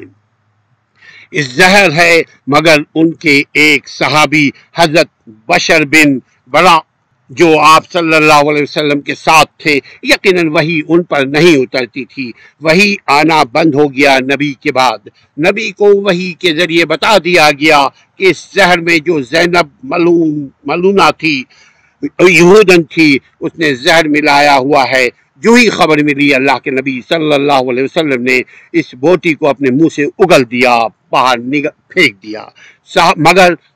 इस जहर है, मगर उनके एक सहाबी हजरत बशर बिन बरा जो आप सल्लल्लाहु अलैहि वसल्लम के साथ थे, यकीनन वही उन पर नहीं उतरती थी। वही आना बंद हो गया नबी के बाद। नबी को वही के जरिए बता दिया गया कि इस जहर में जो ज़ैनब मलून मलूना थी, यहूदन थी, उसने जहर मिलाया हुआ है। जो ही खबर मिली, अल्लाह के नबी सल्लल्लाहु अलैहि वसल्लम ने इस बोटी को अपने मुंह से उगल दिया, बाहर निगल फेंक दिया। मगर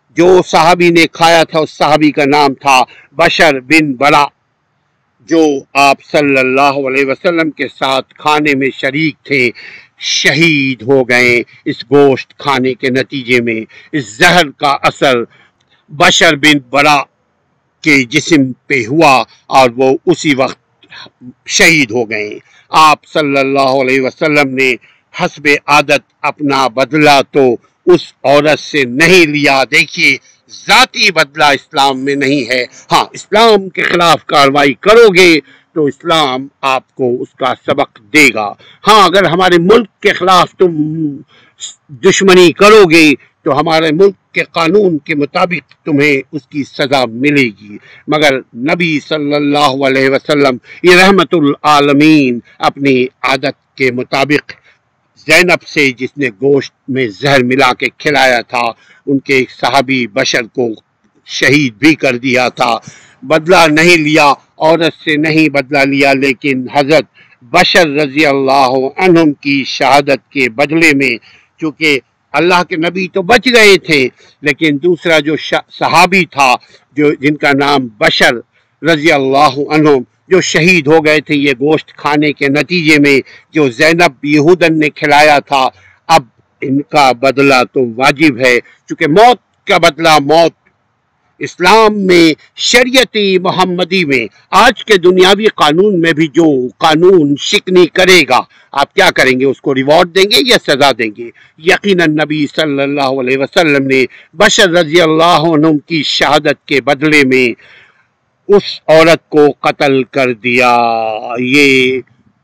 جو صحابی نے کھایا تھا اس صحابی کا نام تھا بشر بن برا، جو آپ صلی اللہ علیہ وسلم کے ساتھ کھانے میں شریک تھے، شہید ہو گئے اس گوشت کھانے کے نتیجے میں۔ اس زہر کا اثر بشر بن برا کے جسم پہ ہوا اور وہ اسی وقت شہید ہو گئے۔ آپ صلی اللہ علیہ وسلم نے حسب عادت اپنا بدلہ تو اس عورت سے نہیں لیا۔ دیکھیے، ذاتی بدلہ اسلام میں نہیں ہے۔ ہاں، اسلام کے خلاف کارروائی کرو گے تو اسلام آپ کو اس کا سبق دے گا۔ ہاں، اگر ہمارے ملک کے خلاف تم دشمنی کرو گے تو ہمارے ملک کے قانون کے مطابق تمہیں اس کی سزا ملے گی، مگر نبی صلی اللہ علیہ وسلم یہ رحمت العالمین اپنی عادت کے مطابق زینب سے، جس نے گوشت میں زہر ملا کے کھلایا تھا، ان کے صحابی بشر کو شہید بھی کر دیا تھا۔ بدلہ نہیں لیا، عورت سے نہیں بدلہ لیا، لیکن حضرت بشر رضی اللہ عنہم کی شہادت کے بدلے میں، چونکہ اللہ کے نبی تو بچ گئے تھے، لیکن دوسرا جو صحابی تھا جو جن کا نام بشر رضی اللہ عنہم، جو شہید ہو گئے تھے یہ گوشت کھانے کے نتیجے میں، جو زینب یہودن نے کھلایا تھا، اب ان کا بدلہ تو واجب ہے، چونکہ موت کا بدلہ موت اسلام میں، شریعت محمدی میں، آج کے دنیاوی قانون میں بھی جو قانون شکنی کرے گا، آپ کیا کریں گے؟ اس کو ریوارڈ دیں گے یا سزا دیں گے؟ یقیناً نبی صلی اللہ علیہ وسلم نے بشر رضی اللہ عنہ کی شہادت کے بدلے میں اس عورت کو قتل کر دیا۔ یہ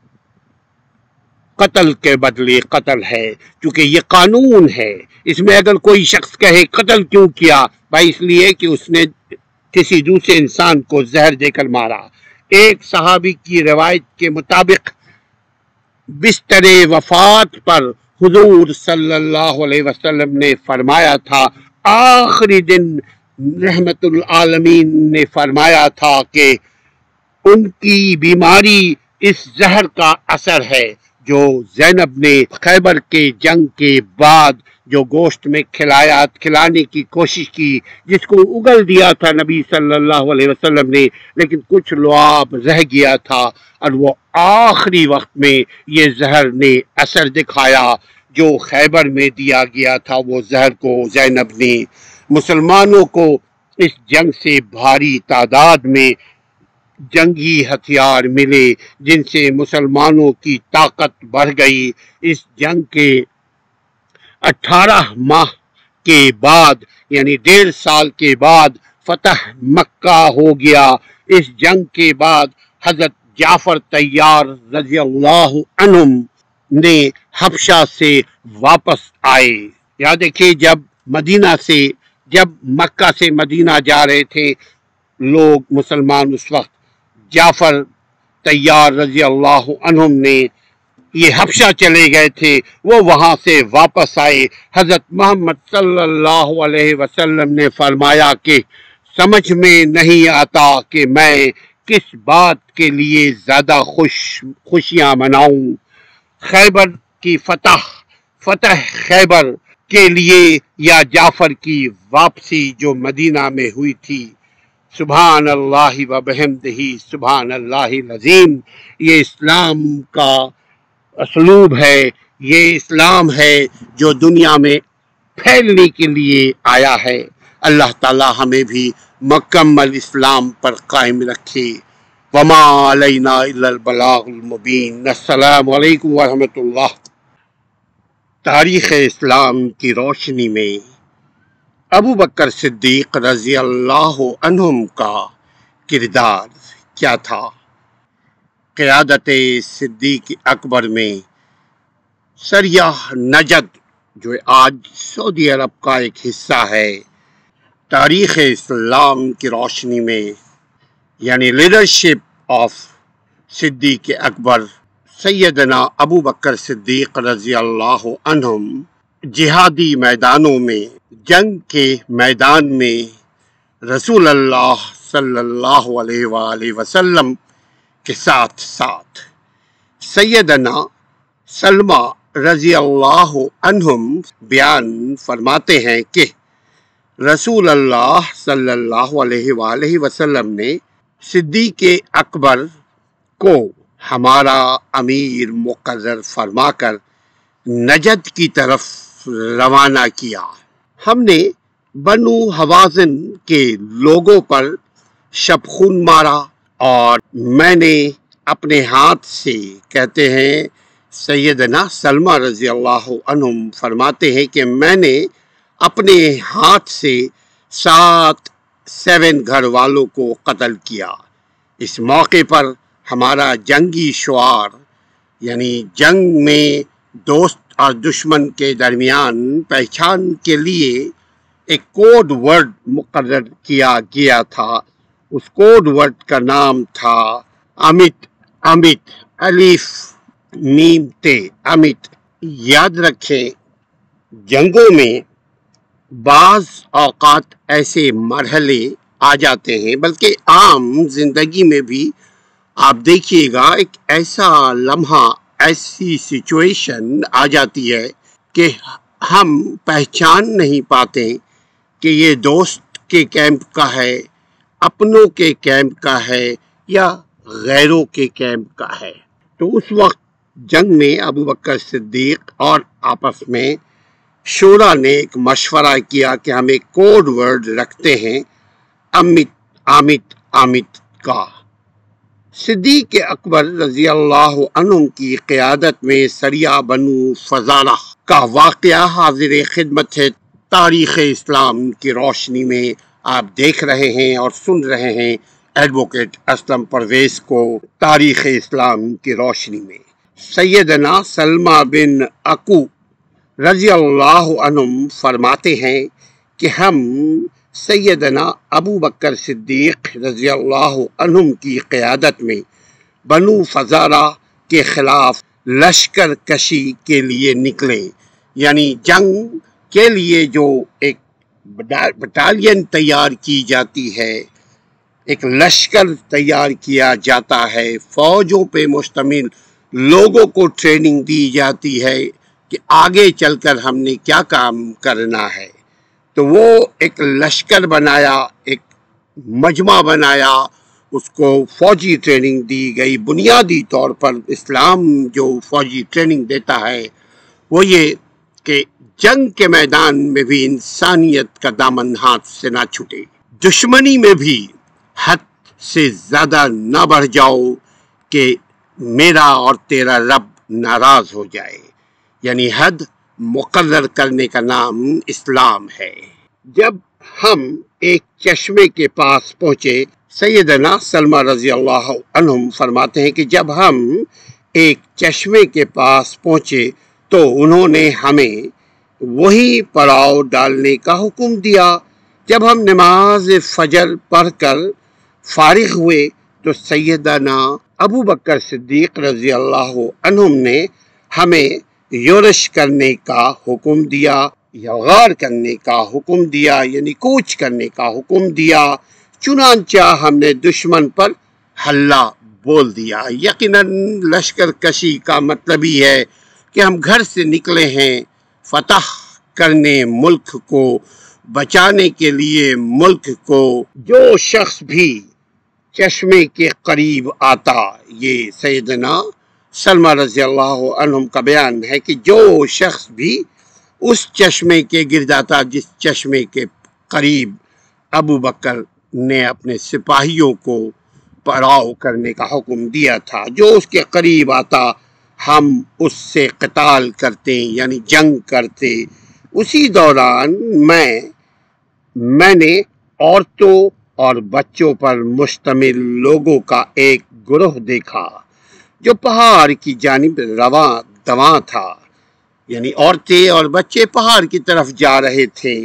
قتل کے بدلے قتل ہے، کیونکہ یہ قانون ہے۔ اس میں اگر کوئی شخص کہے قتل کیوں کیا، بھائی اس لیے کہ اس نے کسی دوسرے انسان کو زہر دے کر مارا۔ ایک صحابی کی روایت کے مطابق بستر وفات پر حضور صلی اللہ علیہ وسلم نے فرمایا تھا، آخری دن رحمت العالمین نے فرمایا تھا کہ ان کی بیماری اس زہر کا اثر ہے جو زینب نے خیبر کے جنگ کے بعد جو گوشت میں کھلایا کھلانے کی کوشش کی، جس کو اگل دیا تھا نبی صلی اللہ علیہ وسلم نے، لیکن کچھ لعاب رہ گیا تھا اور وہ آخری وقت میں یہ زہر نے اثر دکھایا جو خیبر میں دیا گیا تھا۔ وہ زہر کو زینب نے مسلمانوں کو اس جنگ سے بھاری تعداد میں جنگی ہتھیار ملے، جن سے مسلمانوں کی طاقت بڑھ گئی۔ اس جنگ کے اٹھارہ ماہ کے بعد، یعنی ڈیڑھ سال کے بعد فتح مکہ ہو گیا۔ اس جنگ کے بعد حضرت جعفر طیار رضی اللہ عنہم نے حبشہ سے واپس آئے۔ یاد دیکھیے، جب مدینہ سے جب مکہ سے مدینہ جا رہے تھے لوگ مسلمان، اس وقت جعفر طیار رضی اللہ عنہم نے یہ حبشہ چلے گئے تھے، وہ وہاں سے واپس آئے۔ حضرت محمد صلی اللہ علیہ وسلم نے فرمایا کہ سمجھ میں نہیں آتا کہ میں کس بات کے لیے زیادہ خوش خوشیاں مناؤں، خیبر کی فتح فتح خیبر کے لیے یا جعفر کی واپسی جو مدینہ میں ہوئی تھی۔ سبحان اللہ و بحمدہ سبحان اللہ العظیم۔ یہ اسلام کا اسلوب ہے، یہ اسلام ہے جو دنیا میں پھیلنے کے لیے آیا ہے۔ اللہ تعالی ہمیں بھی مکمل اسلام پر قائم رکھے۔ وما علینا الا البلاغ المبین۔ السلام علیکم ورحمۃ اللہ۔ تاریخ اسلام کی روشنی میں ابو بکر صدیق رضی اللہ عنہم کا کردار کیا تھا؟ قیادت صدیق اکبر میں سریہ نجد جو آج سعودی عرب کا ایک حصہ ہے، تاریخ اسلام کی روشنی میں یعنی لیڈرشپ آف صدیق اکبر سیدنا ابو بکر صدیق رضی اللہ عنہم جہادی میدانوں میں، جنگ کے میدان میں رسول اللہ صلی اللہ علیہ وآلہ وسلم کے ساتھ ساتھ سیدنا سلمہ رضی اللہ عنہم بیان فرماتے ہیں کہ رسول اللہ صلی اللہ علیہ وآلہ وسلم نے صدیق اکبر کو ہمارا امیر مقرر فرما کر نجد کی طرف روانہ کیا۔ ہم نے بنو حوازن کے لوگوں پر شب خون مارا، اور میں نے اپنے ہاتھ سے، کہتے ہیں سیدنا سلمہ رضی اللہ عنہم فرماتے ہیں کہ میں نے اپنے ہاتھ سے سات سیون گھر والوں کو قتل کیا۔ اس موقع پر ہمارا جنگی شعار، یعنی جنگ میں دوست اور دشمن کے درمیان پہچان کے لیے ایک کوڈ ورڈ مقرر کیا گیا تھا۔ اس کوڈ ورڈ کا نام تھا امت۔ امت، الف میم تے، امت۔ یاد رکھیں، جنگوں میں بعض اوقات ایسے مرحلے آ جاتے ہیں، بلکہ عام زندگی میں بھی آپ دیکھیے گا ایک ایسا لمحہ، ایسی سچویشن آ جاتی ہے کہ ہم پہچان نہیں پاتے کہ یہ دوست کے کیمپ کا ہے، اپنوں کے کیمپ کا ہے، یا غیروں کے کیمپ کا ہے۔ تو اس وقت جنگ میں ابو بکر صدیق اور آپس میں شورا نے ایک مشورہ کیا کہ ہم ایک کوڈ ورڈ رکھتے ہیں امت آمت آمت کا۔ صدیق اکبر رضی اللہ عنہ کی قیادت میں سریہ بنو فضالہ کا واقعہ حاضر خدمت ہے۔ تاریخ اسلام کی روشنی میں آپ دیکھ رہے ہیں اور سن رہے ہیں ایڈوکیٹ اسلم پرویز کو تاریخ اسلام کی روشنی میں۔ سیدنا سلمہ بن اکو رضی اللہ عنہ فرماتے ہیں کہ ہم سیدنا ابو بکر صدیق رضی اللہ عنہ کی قیادت میں بنو فزارہ کے خلاف لشکر کشی کے لیے نکلے، یعنی جنگ کے لیے جو ایک بٹالین تیار کی جاتی ہے، ایک لشکر تیار کیا جاتا ہے، فوجوں پہ مشتمل لوگوں کو ٹریننگ دی جاتی ہے کہ آگے چل کر ہم نے کیا کام کرنا ہے۔ تو وہ ایک لشکر بنایا، ایک مجمع بنایا، اس کو فوجی ٹریننگ دی گئی۔ بنیادی طور پر اسلام جو فوجی ٹریننگ دیتا ہے وہ یہ کہ جنگ کے میدان میں بھی انسانیت کا دامن ہاتھ سے نہ چھوٹے، دشمنی میں بھی حد سے زیادہ نہ بڑھ جاؤ کہ میرا اور تیرا رب ناراض ہو جائے، یعنی حد مقرر کرنے کا نام اسلام ہے۔ جب ہم ایک چشمے کے پاس پہنچے، سیدنا سلمہ رضی اللہ عنہ فرماتے ہیں کہ جب ہم ایک چشمے کے پاس پہنچے تو انہوں نے ہمیں وہی پڑاؤ ڈالنے کا حکم دیا۔ جب ہم نماز فجر پڑھ کر فارغ ہوئے تو سیدنا ابو بکر صدیق رضی اللہ عنہ نے ہمیں یورش کرنے کا حکم دیا، یا غار کرنے کا حکم دیا، یعنی کوچ کرنے کا حکم دیا۔ چنانچہ ہم نے دشمن پر حلہ بول دیا۔ یقیناً لشکر کشی کا مطلب ہی ہے کہ ہم گھر سے نکلے ہیں فتح کرنے، ملک کو بچانے کے لیے، ملک کو۔ جو شخص بھی چشمے کے قریب آتا، یہ سیدنا سلمہ رضی اللہ عنہ کا بیان ہے کہ جو شخص بھی اس چشمے کے گرد آتا جس چشمے کے قریب ابو بکر نے اپنے سپاہیوں کو پڑاؤ کرنے کا حکم دیا تھا، جو اس کے قریب آتا ہم اس سے قتال کرتے، یعنی جنگ کرتے۔ اسی دوران میں میں نے عورتوں اور بچوں پر مشتمل لوگوں کا ایک گروہ دیکھا جو پہاڑ کی جانب رواں دواں تھا، یعنی عورتیں اور بچے پہاڑ کی طرف جا رہے تھے۔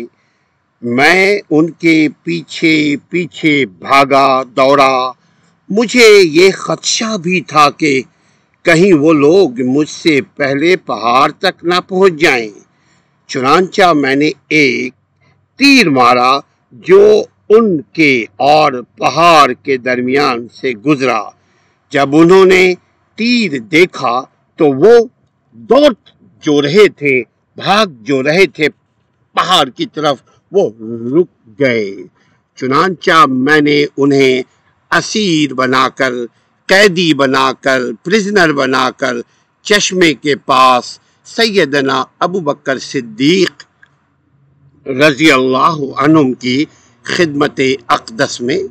میں ان کے پیچھے پیچھے بھاگا، دوڑا۔ مجھے یہ خدشہ بھی تھا کہ کہیں وہ لوگ مجھ سے پہلے پہاڑ تک نہ پہنچ جائیں۔ چنانچہ میں نے ایک تیر مارا جو ان کے اور پہاڑ کے درمیان سے گزرا۔ جب انہوں نے تیر دیکھا تو وہ دوڑ جو رہے تھے، بھاگ جو رہے تھے پہاڑ کی طرف، وہ رک گئے۔ چنانچہ میں نے انہیں اسیر بنا کر، قیدی بنا کر، پرزنر بنا کر چشمے کے پاس سیدنا ابو بکر صدیق رضی اللہ عنہم کی خدمت اقدس میں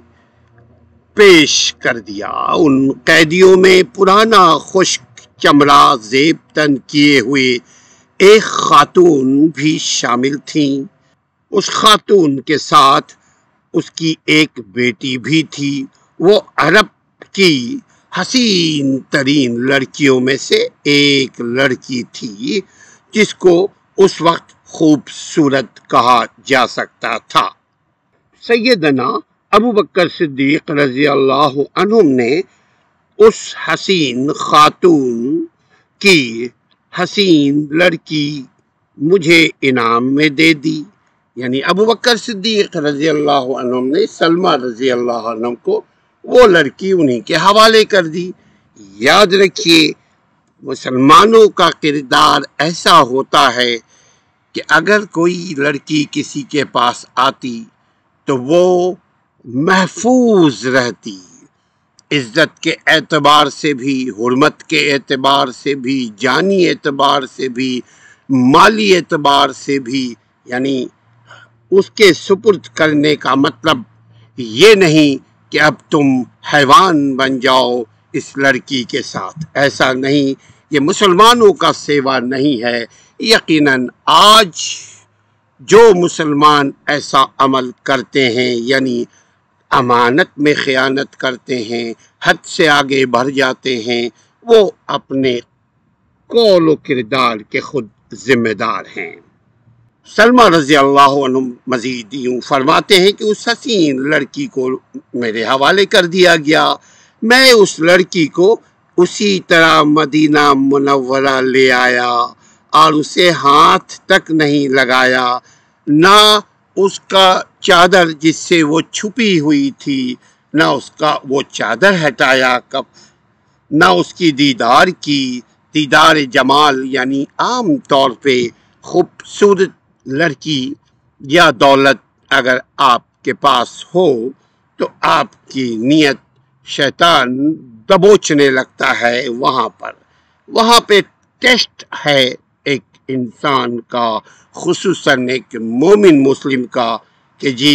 پیش کر دیا۔ ان قیدیوں میں پرانا خشک چمڑا زیب تن کیے ہوئے ایک خاتون بھی شامل تھیں۔ اس خاتون کے ساتھ اس کی ایک بیٹی بھی تھی۔ وہ عرب کی حسین ترین لڑکیوں میں سے ایک لڑکی تھی جس کو اس وقت خوبصورت کہا جا سکتا تھا۔ سیدنا ابو بکر صدیق رضی اللہ عنہم نے اس حسین خاتون کی حسین لڑکی مجھے انعام میں دے دی، یعنی ابو بکر صدیق رضی اللہ عنہم نے سلمہ رضی اللہ عنہ کو وہ لڑکی انہی کے حوالے کر دی۔ یاد رکھیے، مسلمانوں کا کردار ایسا ہوتا ہے کہ اگر کوئی لڑکی کسی کے پاس آتی تو وہ محفوظ رہتی، عزت کے اعتبار سے بھی، حرمت کے اعتبار سے بھی، جانی اعتبار سے بھی، مالی اعتبار سے بھی۔ یعنی اس کے سپرد کرنے کا مطلب یہ نہیں کہ اب تم حیوان بن جاؤ اس لڑکی کے ساتھ، ایسا نہیں، یہ مسلمانوں کا سیوا نہیں ہے۔ یقیناً آج جو مسلمان ایسا عمل کرتے ہیں، یعنی امانت میں خیانت کرتے ہیں، حد سے آگے بڑھ جاتے ہیں، وہ اپنے قول و کردار کے خود ذمہ دار ہیں۔ سلمہ رضی اللہ عنہ مزید یوں فرماتے ہیں کہ اس حسین لڑکی کو میرے حوالے کر دیا گیا۔ میں اس لڑکی کو اسی طرح مدینہ منورہ لے آیا اور اسے ہاتھ تک نہیں لگایا، نہ اس کا چادر جس سے وہ چھپی ہوئی تھی، نہ اس کا وہ چادر ہٹایا، کب نہ اس کی دیدار کی۔ دیدار جمال یعنی عام طور پہ خوبصورت لڑکی یا دولت اگر آپ کے پاس ہو تو آپ کی نیت شیطان دبوچنے لگتا ہے۔ وہاں پر وہاں پہ ٹیسٹ ہے ایک انسان کا، خصوصاً ایک مومن مسلم کا، کہ جی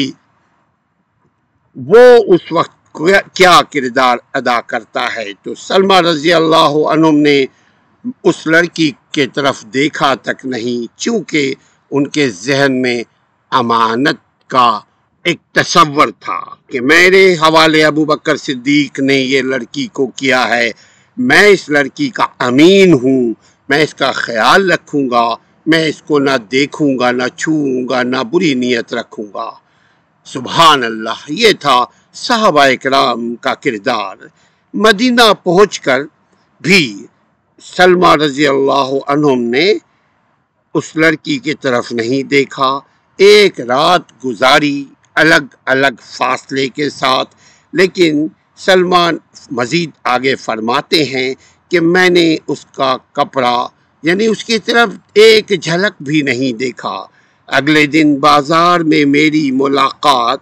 وہ اس وقت کیا کردار ادا کرتا ہے۔ تو سلمہ رضی اللہ عنہم نے اس لڑکی کے طرف دیکھا تک نہیں، چونکہ ان کے ذہن میں امانت کا ایک تصور تھا کہ میرے حوالے ابو بکر صدیق نے یہ لڑکی کو کیا ہے، میں اس لڑکی کا امین ہوں، میں اس کا خیال رکھوں گا، میں اس کو نہ دیکھوں گا، نہ چھوؤں گا، نہ بری نیت رکھوں گا۔ سبحان اللہ، یہ تھا صحابہ کرام کا کردار۔ مدینہ پہنچ کر بھی سلمہ رضی اللہ عنہم نے اس لڑکی کی طرف نہیں دیکھا۔ ایک رات گزاری الگ الگ فاصلے کے ساتھ، لیکن سلمان مزید آگے فرماتے ہیں کہ میں نے اس کا کپڑا یعنی اس کی طرف ایک جھلک بھی نہیں دیکھا۔ اگلے دن بازار میں میری ملاقات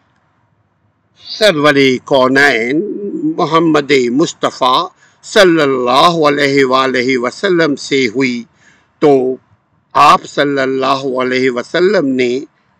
سرور کونین محمد مصطفیٰ صلی اللہ علیہ وآلہ وسلم سے ہوئی تو آپ صلی اللہ علیہ وسلم نے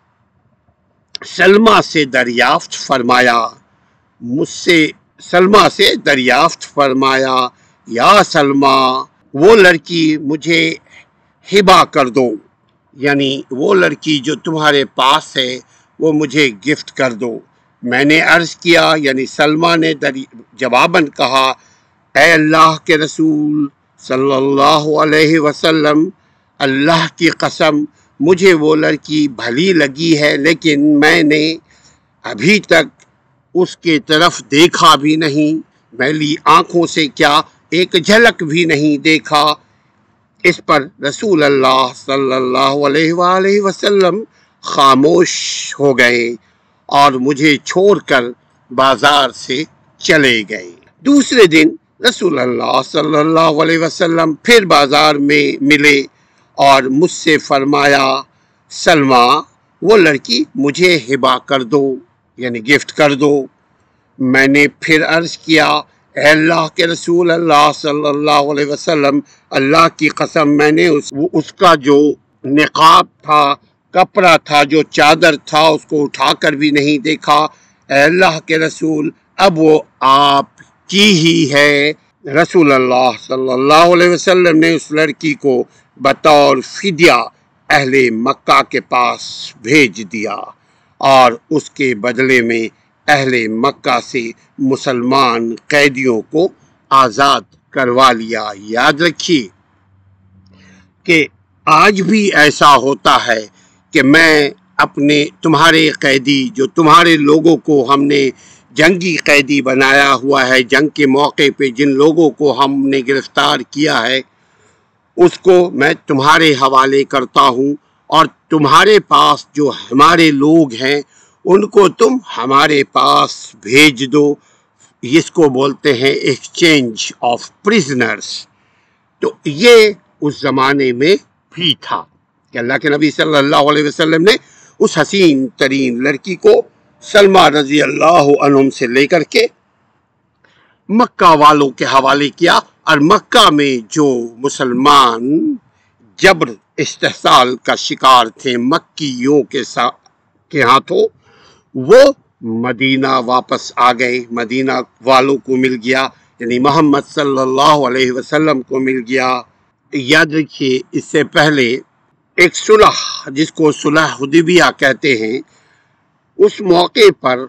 سلمہ سے دریافت فرمایا مجھ سے سلمہ سے دریافت فرمایا یا سلمہ وہ لڑکی مجھے ہبہ کر دو، یعنی وہ لڑکی جو تمہارے پاس ہے وہ مجھے گفٹ کر دو۔ میں نے عرض کیا، یعنی سلمہ نے جواباً کہا، اے اللہ کے رسول صلی اللہ علیہ وسلم، اللہ کی قسم مجھے وہ لڑکی بھلی لگی ہے، لیکن میں نے ابھی تک اس کے طرف دیکھا بھی نہیں، میری آنکھوں سے کیا ایک جھلک بھی نہیں دیکھا۔ اس پر رسول اللہ صلی اللہ علیہ وآلہ وسلم خاموش ہو گئے اور مجھے چھوڑ کر بازار سے چلے گئے۔ دوسرے دن رسول اللہ صلی اللہ علیہ وسلم پھر بازار میں ملے اور مجھ سے فرمایا، سلمہ وہ لڑکی مجھے ہبا کر دو، یعنی گفٹ کر دو۔ میں نے پھر عرض کیا، اے اللہ کے رسول اللہ صلی اللہ علیہ وسلم، اللہ کی قسم میں نے اس, اس کا جو نقاب تھا، کپڑا تھا، جو چادر تھا، اس کو اٹھا کر بھی نہیں دیکھا۔ اے اللہ کے رسول، اب وہ آپ کی ہی ہے۔ رسول اللہ صلی اللہ علیہ وسلم نے اس لڑکی کو بطور فدیہ اہل مکہ کے پاس بھیج دیا اور اس کے بدلے میں اہل مکہ سے مسلمان قیدیوں کو آزاد کروا لیا۔ یاد رکھیے کہ آج بھی ایسا ہوتا ہے کہ میں اپنے تمہارے قیدی، جو تمہارے لوگوں کو ہم نے جنگی قیدی بنایا ہوا ہے، جنگ کے موقع پہ جن لوگوں کو ہم نے گرفتار کیا ہے، اس کو میں تمہارے حوالے کرتا ہوں، اور تمہارے پاس جو ہمارے لوگ ہیں ان کو تم ہمارے پاس بھیج دو۔ اس کو بولتے ہیں ایکسچینج آف پریزنرز۔ تو یہ اس زمانے میں بھی تھا کہ اللہ کے نبی صلی اللہ علیہ وسلم نے اس حسین ترین لڑکی کو سلمہ رضی اللہ عنہم سے لے کر کے مکہ والوں کے حوالے کیا، اور مکہ میں جو مسلمان جبر استحصال کا شکار تھے مکیوں کے کے ہاتھوں، وہ مدینہ واپس آ گئے، مدینہ والوں کو مل گیا، یعنی محمد صلی اللہ علیہ وسلم کو مل گیا۔ یاد رکھیے اس سے پہلے ایک صلح، جس کو صلح حدیبیہ کہتے ہیں، اس موقع پر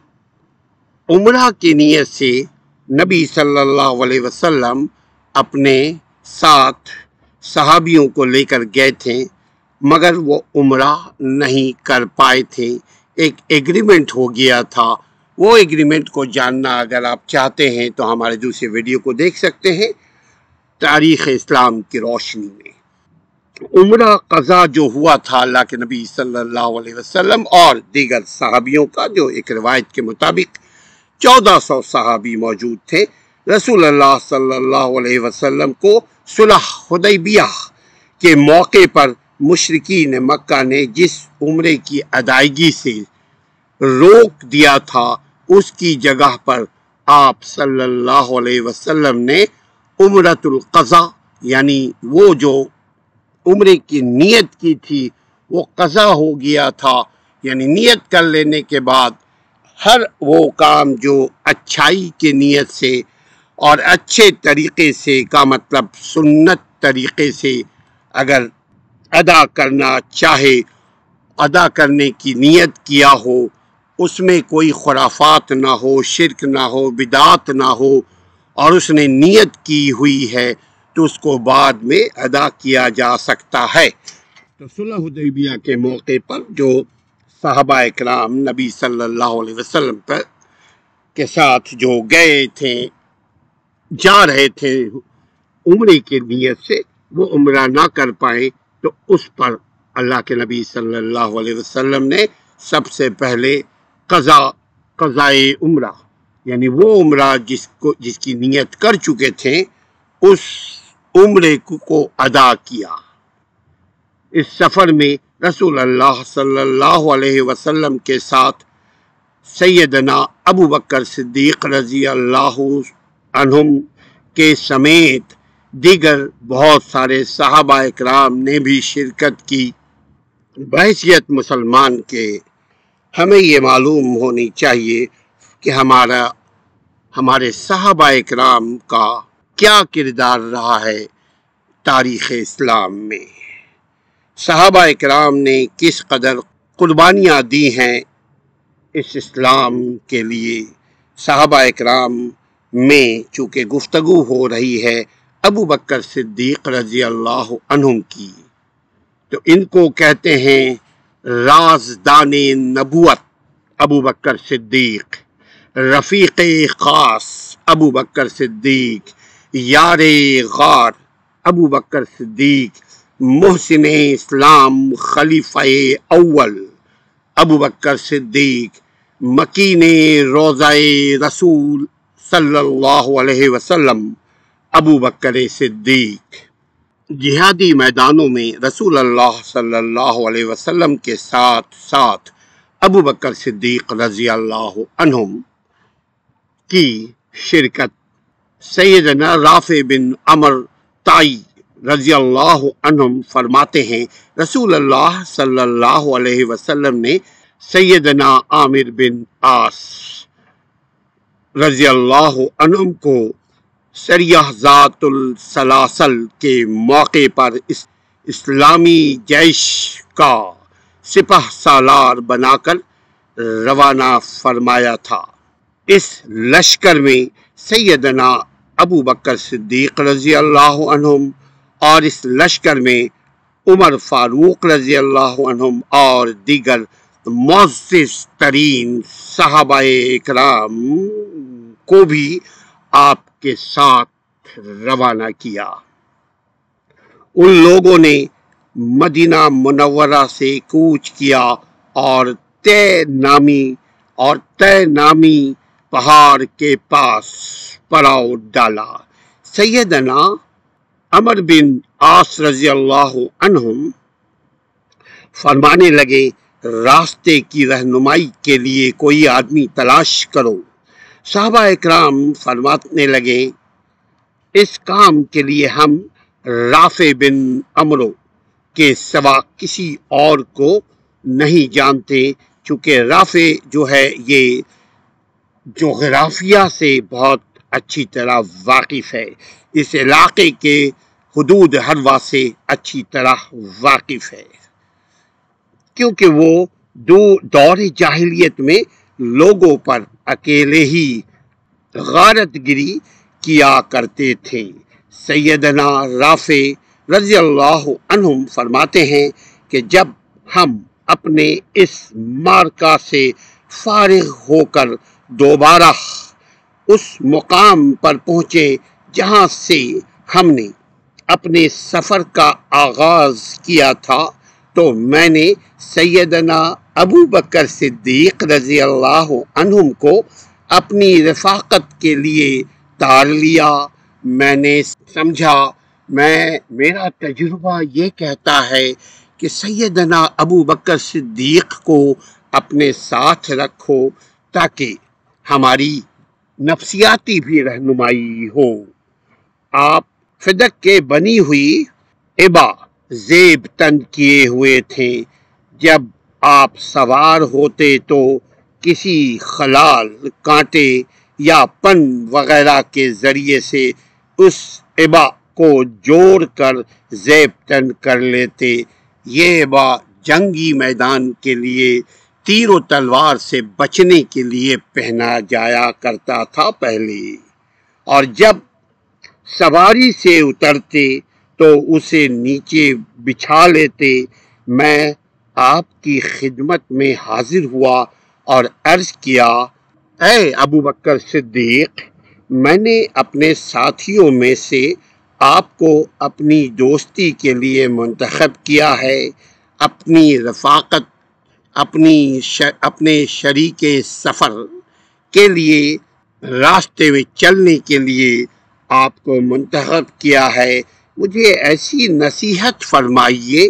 عمرہ کی نیت سے نبی صلی اللہ علیہ وسلم اپنے ساتھ صحابیوں کو لے کر گئے تھے، مگر وہ عمرہ نہیں کر پائے تھے۔ ایک ایگریمنٹ ہو گیا تھا۔ وہ ایگریمنٹ کو جاننا اگر آپ چاہتے ہیں تو ہمارے دوسرے ویڈیو کو دیکھ سکتے ہیں، تاریخ اسلام کی روشنی میں۔ عمرہ قضا جو ہوا تھا اللہ کے نبی صلی اللہ علیہ وسلم اور دیگر صحابیوں کا، جو ایک روایت کے مطابق چودہ سو صحابی موجود تھے، رسول اللہ صلی اللہ علیہ وسلم کو صلح حدیبیہ کے موقع پر مشرکین مکہ نے جس عمرے کی ادائیگی سے روک دیا تھا، اس کی جگہ پر آپ صلی اللہ علیہ وسلم نے عمرۃ القضا، یعنی وہ جو عمرے کی نیت کی تھی وہ قضا ہو گیا تھا، یعنی نیت کر لینے کے بعد ہر وہ کام جو اچھائی کی نیت سے اور اچھے طریقے سے، کا مطلب سنت طریقے سے اگر ادا کرنا چاہے، ادا کرنے کی نیت کیا ہو، اس میں کوئی خرافات نہ ہو، شرک نہ ہو، بدعات نہ ہو، اور اس نے نیت کی ہوئی ہے تو اس کو بعد میں ادا کیا جا سکتا ہے۔ تو صلح حدیبیہ کے موقع پر جو صحابہ اکرام نبی صلی اللہ علیہ وسلم پر کے ساتھ جو گئے تھے، جا رہے تھے عمرے کی نیت سے، وہ عمرہ نہ کر پائے، تو اس پر اللہ کے نبی صلی اللہ علیہ وسلم نے سب سے پہلے قضا قضائے عمرہ، یعنی وہ عمرہ جس کو جس کی نیت کر چکے تھے، اس عمرے کو ادا کیا۔ اس سفر میں رسول اللہ صلی اللہ علیہ وسلم کے ساتھ سیدنا ابو بکر صدیق رضی اللہ عنہم کے سمیت دیگر بہت سارے صحابہ اکرام نے بھی شرکت کی۔ بحیثیت مسلمان کے ہمیں یہ معلوم ہونی چاہیے کہ ہمارا ہمارے صحابہ اکرام کا کیا کردار رہا ہے تاریخ اسلام میں، صحابہ اکرام نے کس قدر قربانیاں دی ہیں اس اسلام کے لیے۔ صحابہ اکرام میں چونکہ گفتگو ہو رہی ہے ابو بکر صدیق رضی اللہ عنہم کی، تو ان کو کہتے ہیں رازدان نبوت ابو بکر صدیق، رفیق خاص ابو بکر صدیق، یار غار ابو بکر صدیق، محسن اسلام خلیفہ اول ابو بکر صدیق، مکین روضہ رسول صلی اللہ علیہ وسلم ابو بکر صدیق۔ جہادی میدانوں میں رسول اللہ صلی اللہ علیہ وسلم کے ساتھ ساتھ ابو بکر صدیق رضی اللہ عنہم کی شرکت۔ سیدنا رافع بن عمر طائی رضی اللہ عنہم فرماتے ہیں رسول اللہ صلی اللہ علیہ وسلم نے سیدنا عامر بن عاص رضی اللہ عنہم کو سریہ ذات السلاسل کے موقع پر اس اسلامی جیش کا سپہ سالار بنا کر روانہ فرمایا تھا۔ اس لشکر میں سیدنا ابو بکر صدیق رضی اللہ عنہم اور اس لشکر میں عمر فاروق رضی اللہ عنہم اور دیگر معزز ترین صحابہ اکرام کو بھی آپ کے ساتھ روانہ کیا۔ ان لوگوں نے مدینہ منورہ سے کوچ کیا اور طے نامی اور طے نامی پہاڑ کے پاس پڑاؤ ڈالا۔ سیدنا عمر بن عاص رضی اللہ عنہم فرمانے لگے راستے کی رہنمائی کے لیے کوئی آدمی تلاش کرو۔ صحابہ اکرام فرمانے لگے اس کام کے لیے ہم رافع بن عمرو کے سوا کسی اور کو نہیں جانتے، چونکہ رافع جو ہے یہ جغرافیہ سے بہت اچھی طرح واقف ہے، اس علاقے کے حدود حربہ سے اچھی طرح واقف ہے، کیونکہ وہ دو دور جاہلیت میں لوگوں پر اکیلے ہی غارت گری کیا کرتے تھے۔ سیدنا رافع رضی اللہ عنہم فرماتے ہیں کہ جب ہم اپنے اس معرکہ سے فارغ ہو کر دوبارہ اس مقام پر پہنچے جہاں سے ہم نے اپنے سفر کا آغاز کیا تھا، تو میں نے سیدنا ابو بکر صدیق رضی اللہ عنہم کو اپنی رفاقت کے لیے تار لیا۔ میں نے سمجھا میں میرا تجربہ یہ کہتا ہے کہ سیدنا ابو بکر صدیق کو اپنے ساتھ رکھو تاکہ ہماری نفسیاتی بھی رہنمائی ہو۔ آپ فدق کے بنی ہوئی عبا زیب تن کیے ہوئے تھے، جب آپ سوار ہوتے تو کسی خلال، کانٹے یا پن وغیرہ کے ذریعے سے اس عبا کو جوڑ کر زیب تن کر لیتے۔ یہ عبا جنگی میدان کے لیے تیر و تلوار سے بچنے کے لیے پہنا جایا کرتا تھا پہلے، اور جب سواری سے اترتے تو اسے نیچے بچھا لیتے۔ میں آپ کی خدمت میں حاضر ہوا اور عرض کیا اے ابو بکر صدیق، میں نے اپنے ساتھیوں میں سے آپ کو اپنی دوستی کے لیے منتخب کیا ہے، اپنی رفاقت، اپنی شر اپنے شریک سفر کے لیے، راستے میں چلنے کے لیے آپ کو منتخب کیا ہے۔ مجھے ایسی نصیحت فرمائیے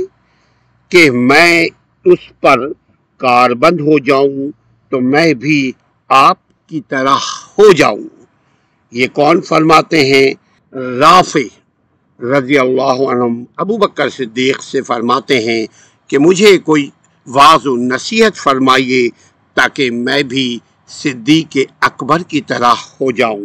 کہ میں اس پر کاربند ہو جاؤں تو میں بھی آپ کی طرح ہو جاؤں۔ یہ کون فرماتے ہیں؟ رافع رضی اللہ عنہ ابو بکر صدیق سے فرماتے ہیں کہ مجھے کوئی واعظ و نصیحت فرمائیے تاکہ میں بھی صدیق اکبر کی طرح ہو جاؤں،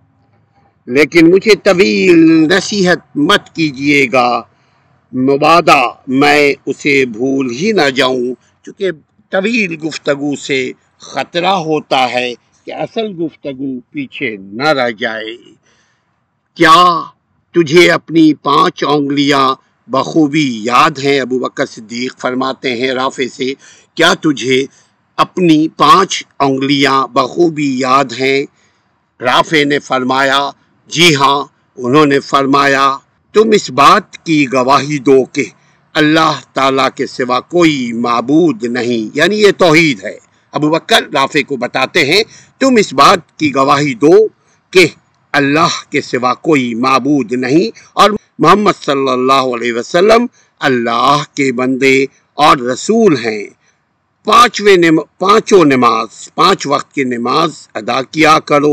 لیکن مجھے طویل نصیحت مت کیجیے گا، مبادا میں اسے بھول ہی نہ جاؤں، کیونکہ طویل گفتگو سے خطرہ ہوتا ہے کہ اصل گفتگو پیچھے نہ رہ جائے۔ کیا تجھے اپنی پانچ انگلیاں بخوبی یاد ہیں؟ ابو بکر صدیق فرماتے ہیں رافع سے، کیا تجھے اپنی پانچ انگلیاں بخوبی یاد ہیں؟ رافع نے فرمایا جی ہاں۔ انہوں نے فرمایا تم اس بات کی گواہی دو کہ اللہ تعالیٰ کے سوا کوئی معبود نہیں، یعنی یہ توحید ہے۔ ابو بکر رافع کو بتاتے ہیں تم اس بات کی گواہی دو کہ اللہ کے سوا کوئی معبود نہیں اور محمد صلی اللہ علیہ وسلم اللہ کے بندے اور رسول ہیں۔ پانچویں نم... پانچوں نماز پانچ وقت کی نماز ادا کیا کرو۔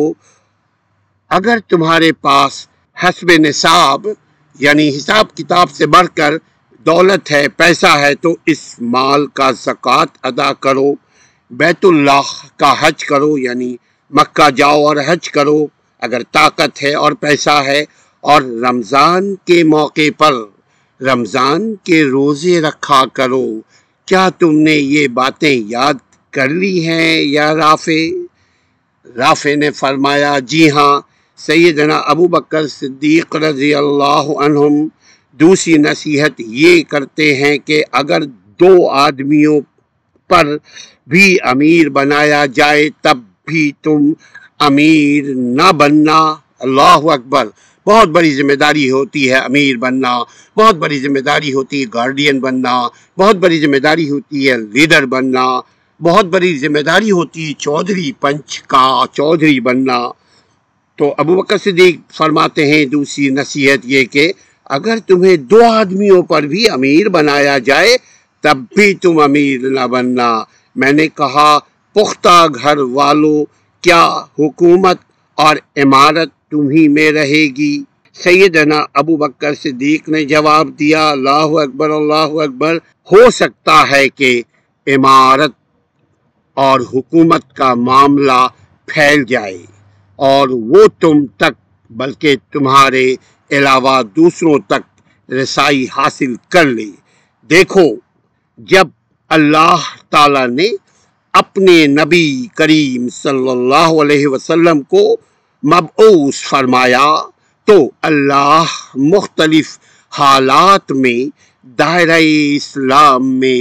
اگر تمہارے پاس حسب نصاب یعنی حساب کتاب سے بڑھ کر دولت ہے، پیسہ ہے، تو اس مال کا زکوٰۃ ادا کرو۔ بیت اللہ کا حج کرو یعنی مکہ جاؤ اور حج کرو اگر طاقت ہے اور پیسہ ہے، اور رمضان کے موقع پر رمضان کے روزے رکھا کرو۔ کیا تم نے یہ باتیں یاد کر لی ہیں یا رافع؟ رافع نے فرمایا جی ہاں۔ سیدنا ابو بکر صدیق رضی اللہ عنہم دوسری نصیحت یہ کرتے ہیں کہ اگر دو آدمیوں پر بھی امیر بنایا جائے تب بھی تم امیر نہ بننا۔ اللہ اکبر! بہت بڑی ذمہ داری ہوتی ہے امیر بننا، بہت بڑی ذمہ داری ہوتی ہے گارڈین بننا، بہت بڑی ذمہ داری ہوتی ہے لیڈر بننا، بہت بڑی ذمہ داری ہوتی ہے چودھری پنچ کا چودھری بننا۔ تو ابو بکر صدیق فرماتے ہیں دوسری نصیحت یہ کہ اگر تمہیں دو آدمیوں پر بھی امیر بنایا جائے تب بھی تم امیر نہ بننا۔ میں نے کہا پختہ گھر والوں، کیا حکومت اور عمارت تمہیں میں رہے گی؟ سیدنا ابو بکر صدیق نے جواب دیا اللہ اکبر اللہ اکبر، ہو سکتا ہے کہ عمارت اور حکومت کا معاملہ پھیل جائے اور وہ تم تک بلکہ تمہارے علاوہ دوسروں تک رسائی حاصل کر لے۔ دیکھو، جب اللہ تعالیٰ نے اپنے نبی کریم صلی اللہ علیہ وسلم کو مبعوث فرمایا تو اللہ مختلف حالات میں دائرہ اسلام میں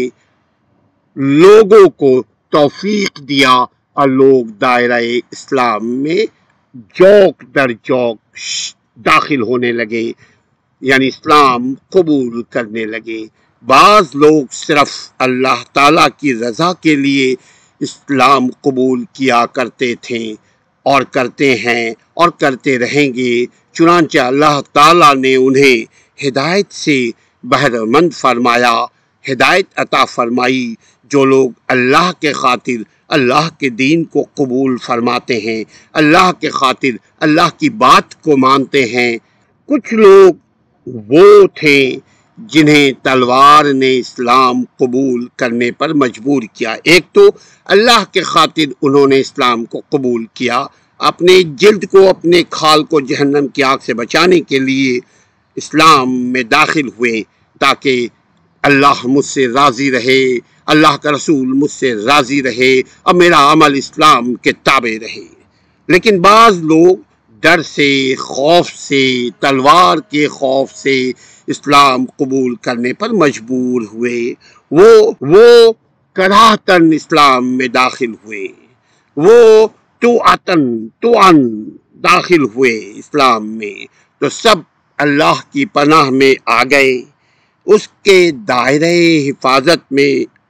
لوگوں کو توفیق دیا اور لوگ دائرہ اسلام میں جوک در جوک داخل ہونے لگے، یعنی اسلام قبول کرنے لگے۔ بعض لوگ صرف اللہ تعالیٰ کی رضا کے لیے اسلام قبول کیا کرتے تھے اور کرتے ہیں اور کرتے رہیں گے، چنانچہ اللہ تعالیٰ نے انہیں ہدایت سے بہرمند فرمایا، ہدایت عطا فرمائی۔ جو لوگ اللہ کے خاطر اللہ کے دین کو قبول فرماتے ہیں، اللہ کے خاطر اللہ کی بات کو مانتے ہیں۔ کچھ لوگ وہ تھے جنہیں تلوار نے اسلام قبول کرنے پر مجبور کیا۔ ایک تو اللہ کے خاطر انہوں نے اسلام کو قبول کیا، اپنے جلد کو اپنے کھال کو جہنم کی آگ سے بچانے کے لیے اسلام میں داخل ہوئے تاکہ اللہ مجھ سے راضی رہے، اللہ کا رسول مجھ سے راضی رہے اور میرا عمل اسلام کے تابع رہے۔ لیکن بعض لوگ ڈر سے، خوف سے، تلوار کے خوف سے اسلام قبول کرنے پر مجبور ہوئے، وہ وہ کراہتاً اسلام میں داخل ہوئے، وہ توعتاً توعاً داخل ہوئے اسلام میں، تو سب اللہ کی پناہ میں آ گئے، اس کے دائرہ حفاظت میں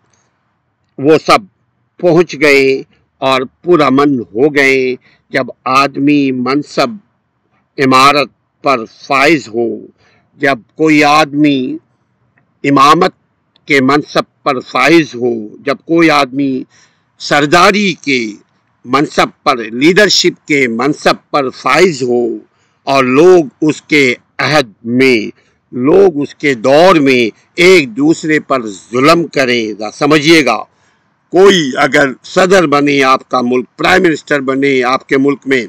وہ سب پہنچ گئے اور پرامن ہو گئے۔ جب آدمی منصب عمارت پر فائز ہو، جب کوئی آدمی امامت کے منصب پر فائز ہو، جب کوئی آدمی سرداری کے منصب پر، لیڈرشپ کے منصب پر فائز ہو اور لوگ اس کے عہد میں، لوگ اس کے دور میں ایک دوسرے پر ظلم کریں، سمجھیے گا کوئی اگر صدر بنے آپ کا ملک، پرائم منسٹر بنے آپ کے ملک میں،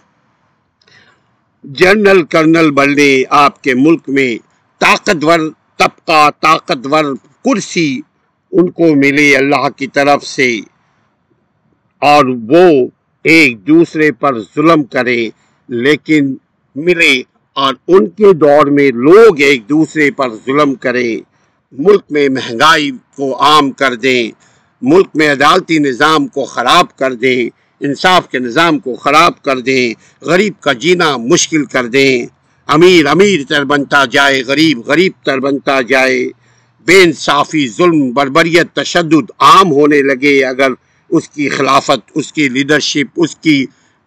جنرل کرنل بنے آپ کے ملک میں، طاقتور طبقہ، طاقتور کرسی ان کو ملے اللہ کی طرف سے اور وہ ایک دوسرے پر ظلم کرے، لیکن ملے اور ان کے دور میں لوگ ایک دوسرے پر ظلم کریں، ملک میں مہنگائی کو عام کر دیں، ملک میں عدالتی نظام کو خراب کر دیں، انصاف کے نظام کو خراب کر دیں، غریب کا جینا مشکل کر دیں، امیر امیر تر بنتا جائے، غریب غریب تر بنتا جائے، بے انصافی، ظلم، بربریت، تشدد عام ہونے لگے، اگر اس کی خلافت، اس کی لیڈرشپ، اس کی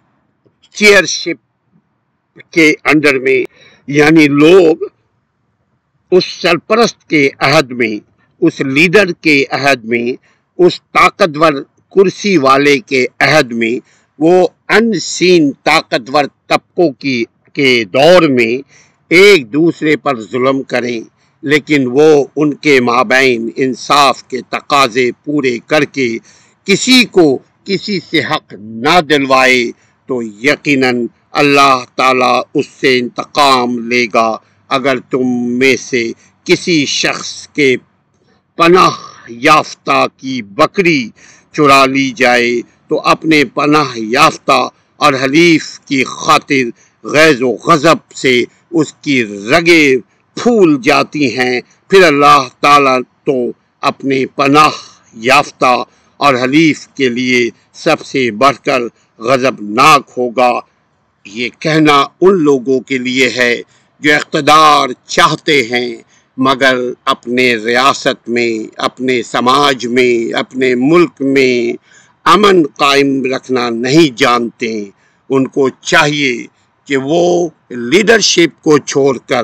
چیئرشپ کے انڈر میں، یعنی لوگ اس سرپرست کے عہد میں، اس لیڈر کے عہد میں، اس طاقتور کرسی والے کے عہد میں، وہ ان سین طاقتور طبقوں کی کے دور میں ایک دوسرے پر ظلم کریں، لیکن وہ ان کے مابین انصاف کے تقاضے پورے کر کے کسی کو کسی سے حق نہ دلوائے تو یقیناً اللہ تعالیٰ اس سے انتقام لے گا۔ اگر تم میں سے کسی شخص کے پناہ یافتہ کی بکری چرا لی جائے تو اپنے پناہ یافتہ اور حلیف کی خاطر غیظ و غضب سے اس کی رگیں پھول جاتی ہیں، پھر اللہ تعالیٰ تو اپنے پناہ یافتہ اور حلیف کے لیے سب سے بڑھ کر غضبناک ہوگا۔ یہ کہنا ان لوگوں کے لیے ہے جو اقتدار چاہتے ہیں مگر اپنے ریاست میں، اپنے سماج میں، اپنے ملک میں امن قائم رکھنا نہیں جانتے۔ ان کو چاہیے کہ وہ لیڈرشپ کو چھوڑ کر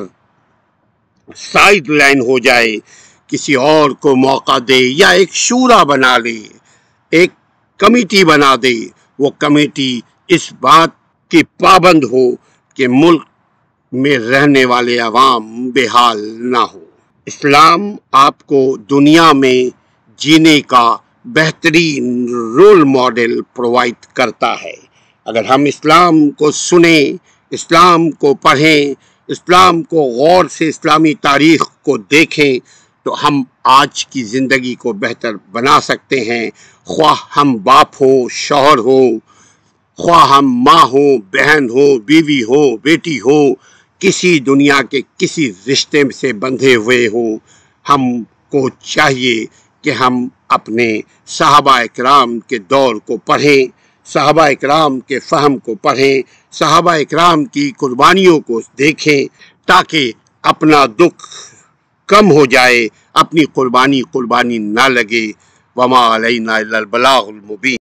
سائیڈ لائن ہو جائے، کسی اور کو موقع دے یا ایک شورا بنا لے، ایک کمیٹی بنا دے۔ وہ کمیٹی اس بات کی پابند ہو کہ ملک میں رہنے والے عوام بے حال نہ ہو۔ اسلام آپ کو دنیا میں جینے کا بہترین رول ماڈل پرووائڈ کرتا ہے۔ اگر ہم اسلام کو سنیں، اسلام کو پڑھیں، اسلام کو غور سے اسلامی تاریخ کو دیکھیں تو ہم آج کی زندگی کو بہتر بنا سکتے ہیں۔ خواہ ہم باپ ہو، شوہر ہو، خواہ ہم ماں ہو، بہن ہو، بیوی ہو، بیٹی ہو، کسی دنیا کے کسی رشتے سے بندھے ہوئے ہوں، ہم کو چاہیے کہ ہم اپنے صحابہ اکرام کے دور کو پڑھیں، صحابہ اکرام کے فہم کو پڑھیں، صحابہ اکرام کی قربانیوں کو دیکھیں تاکہ اپنا دکھ کم ہو جائے، اپنی قربانی قربانی نہ لگے۔ وما علینا الا البلاغ المبین۔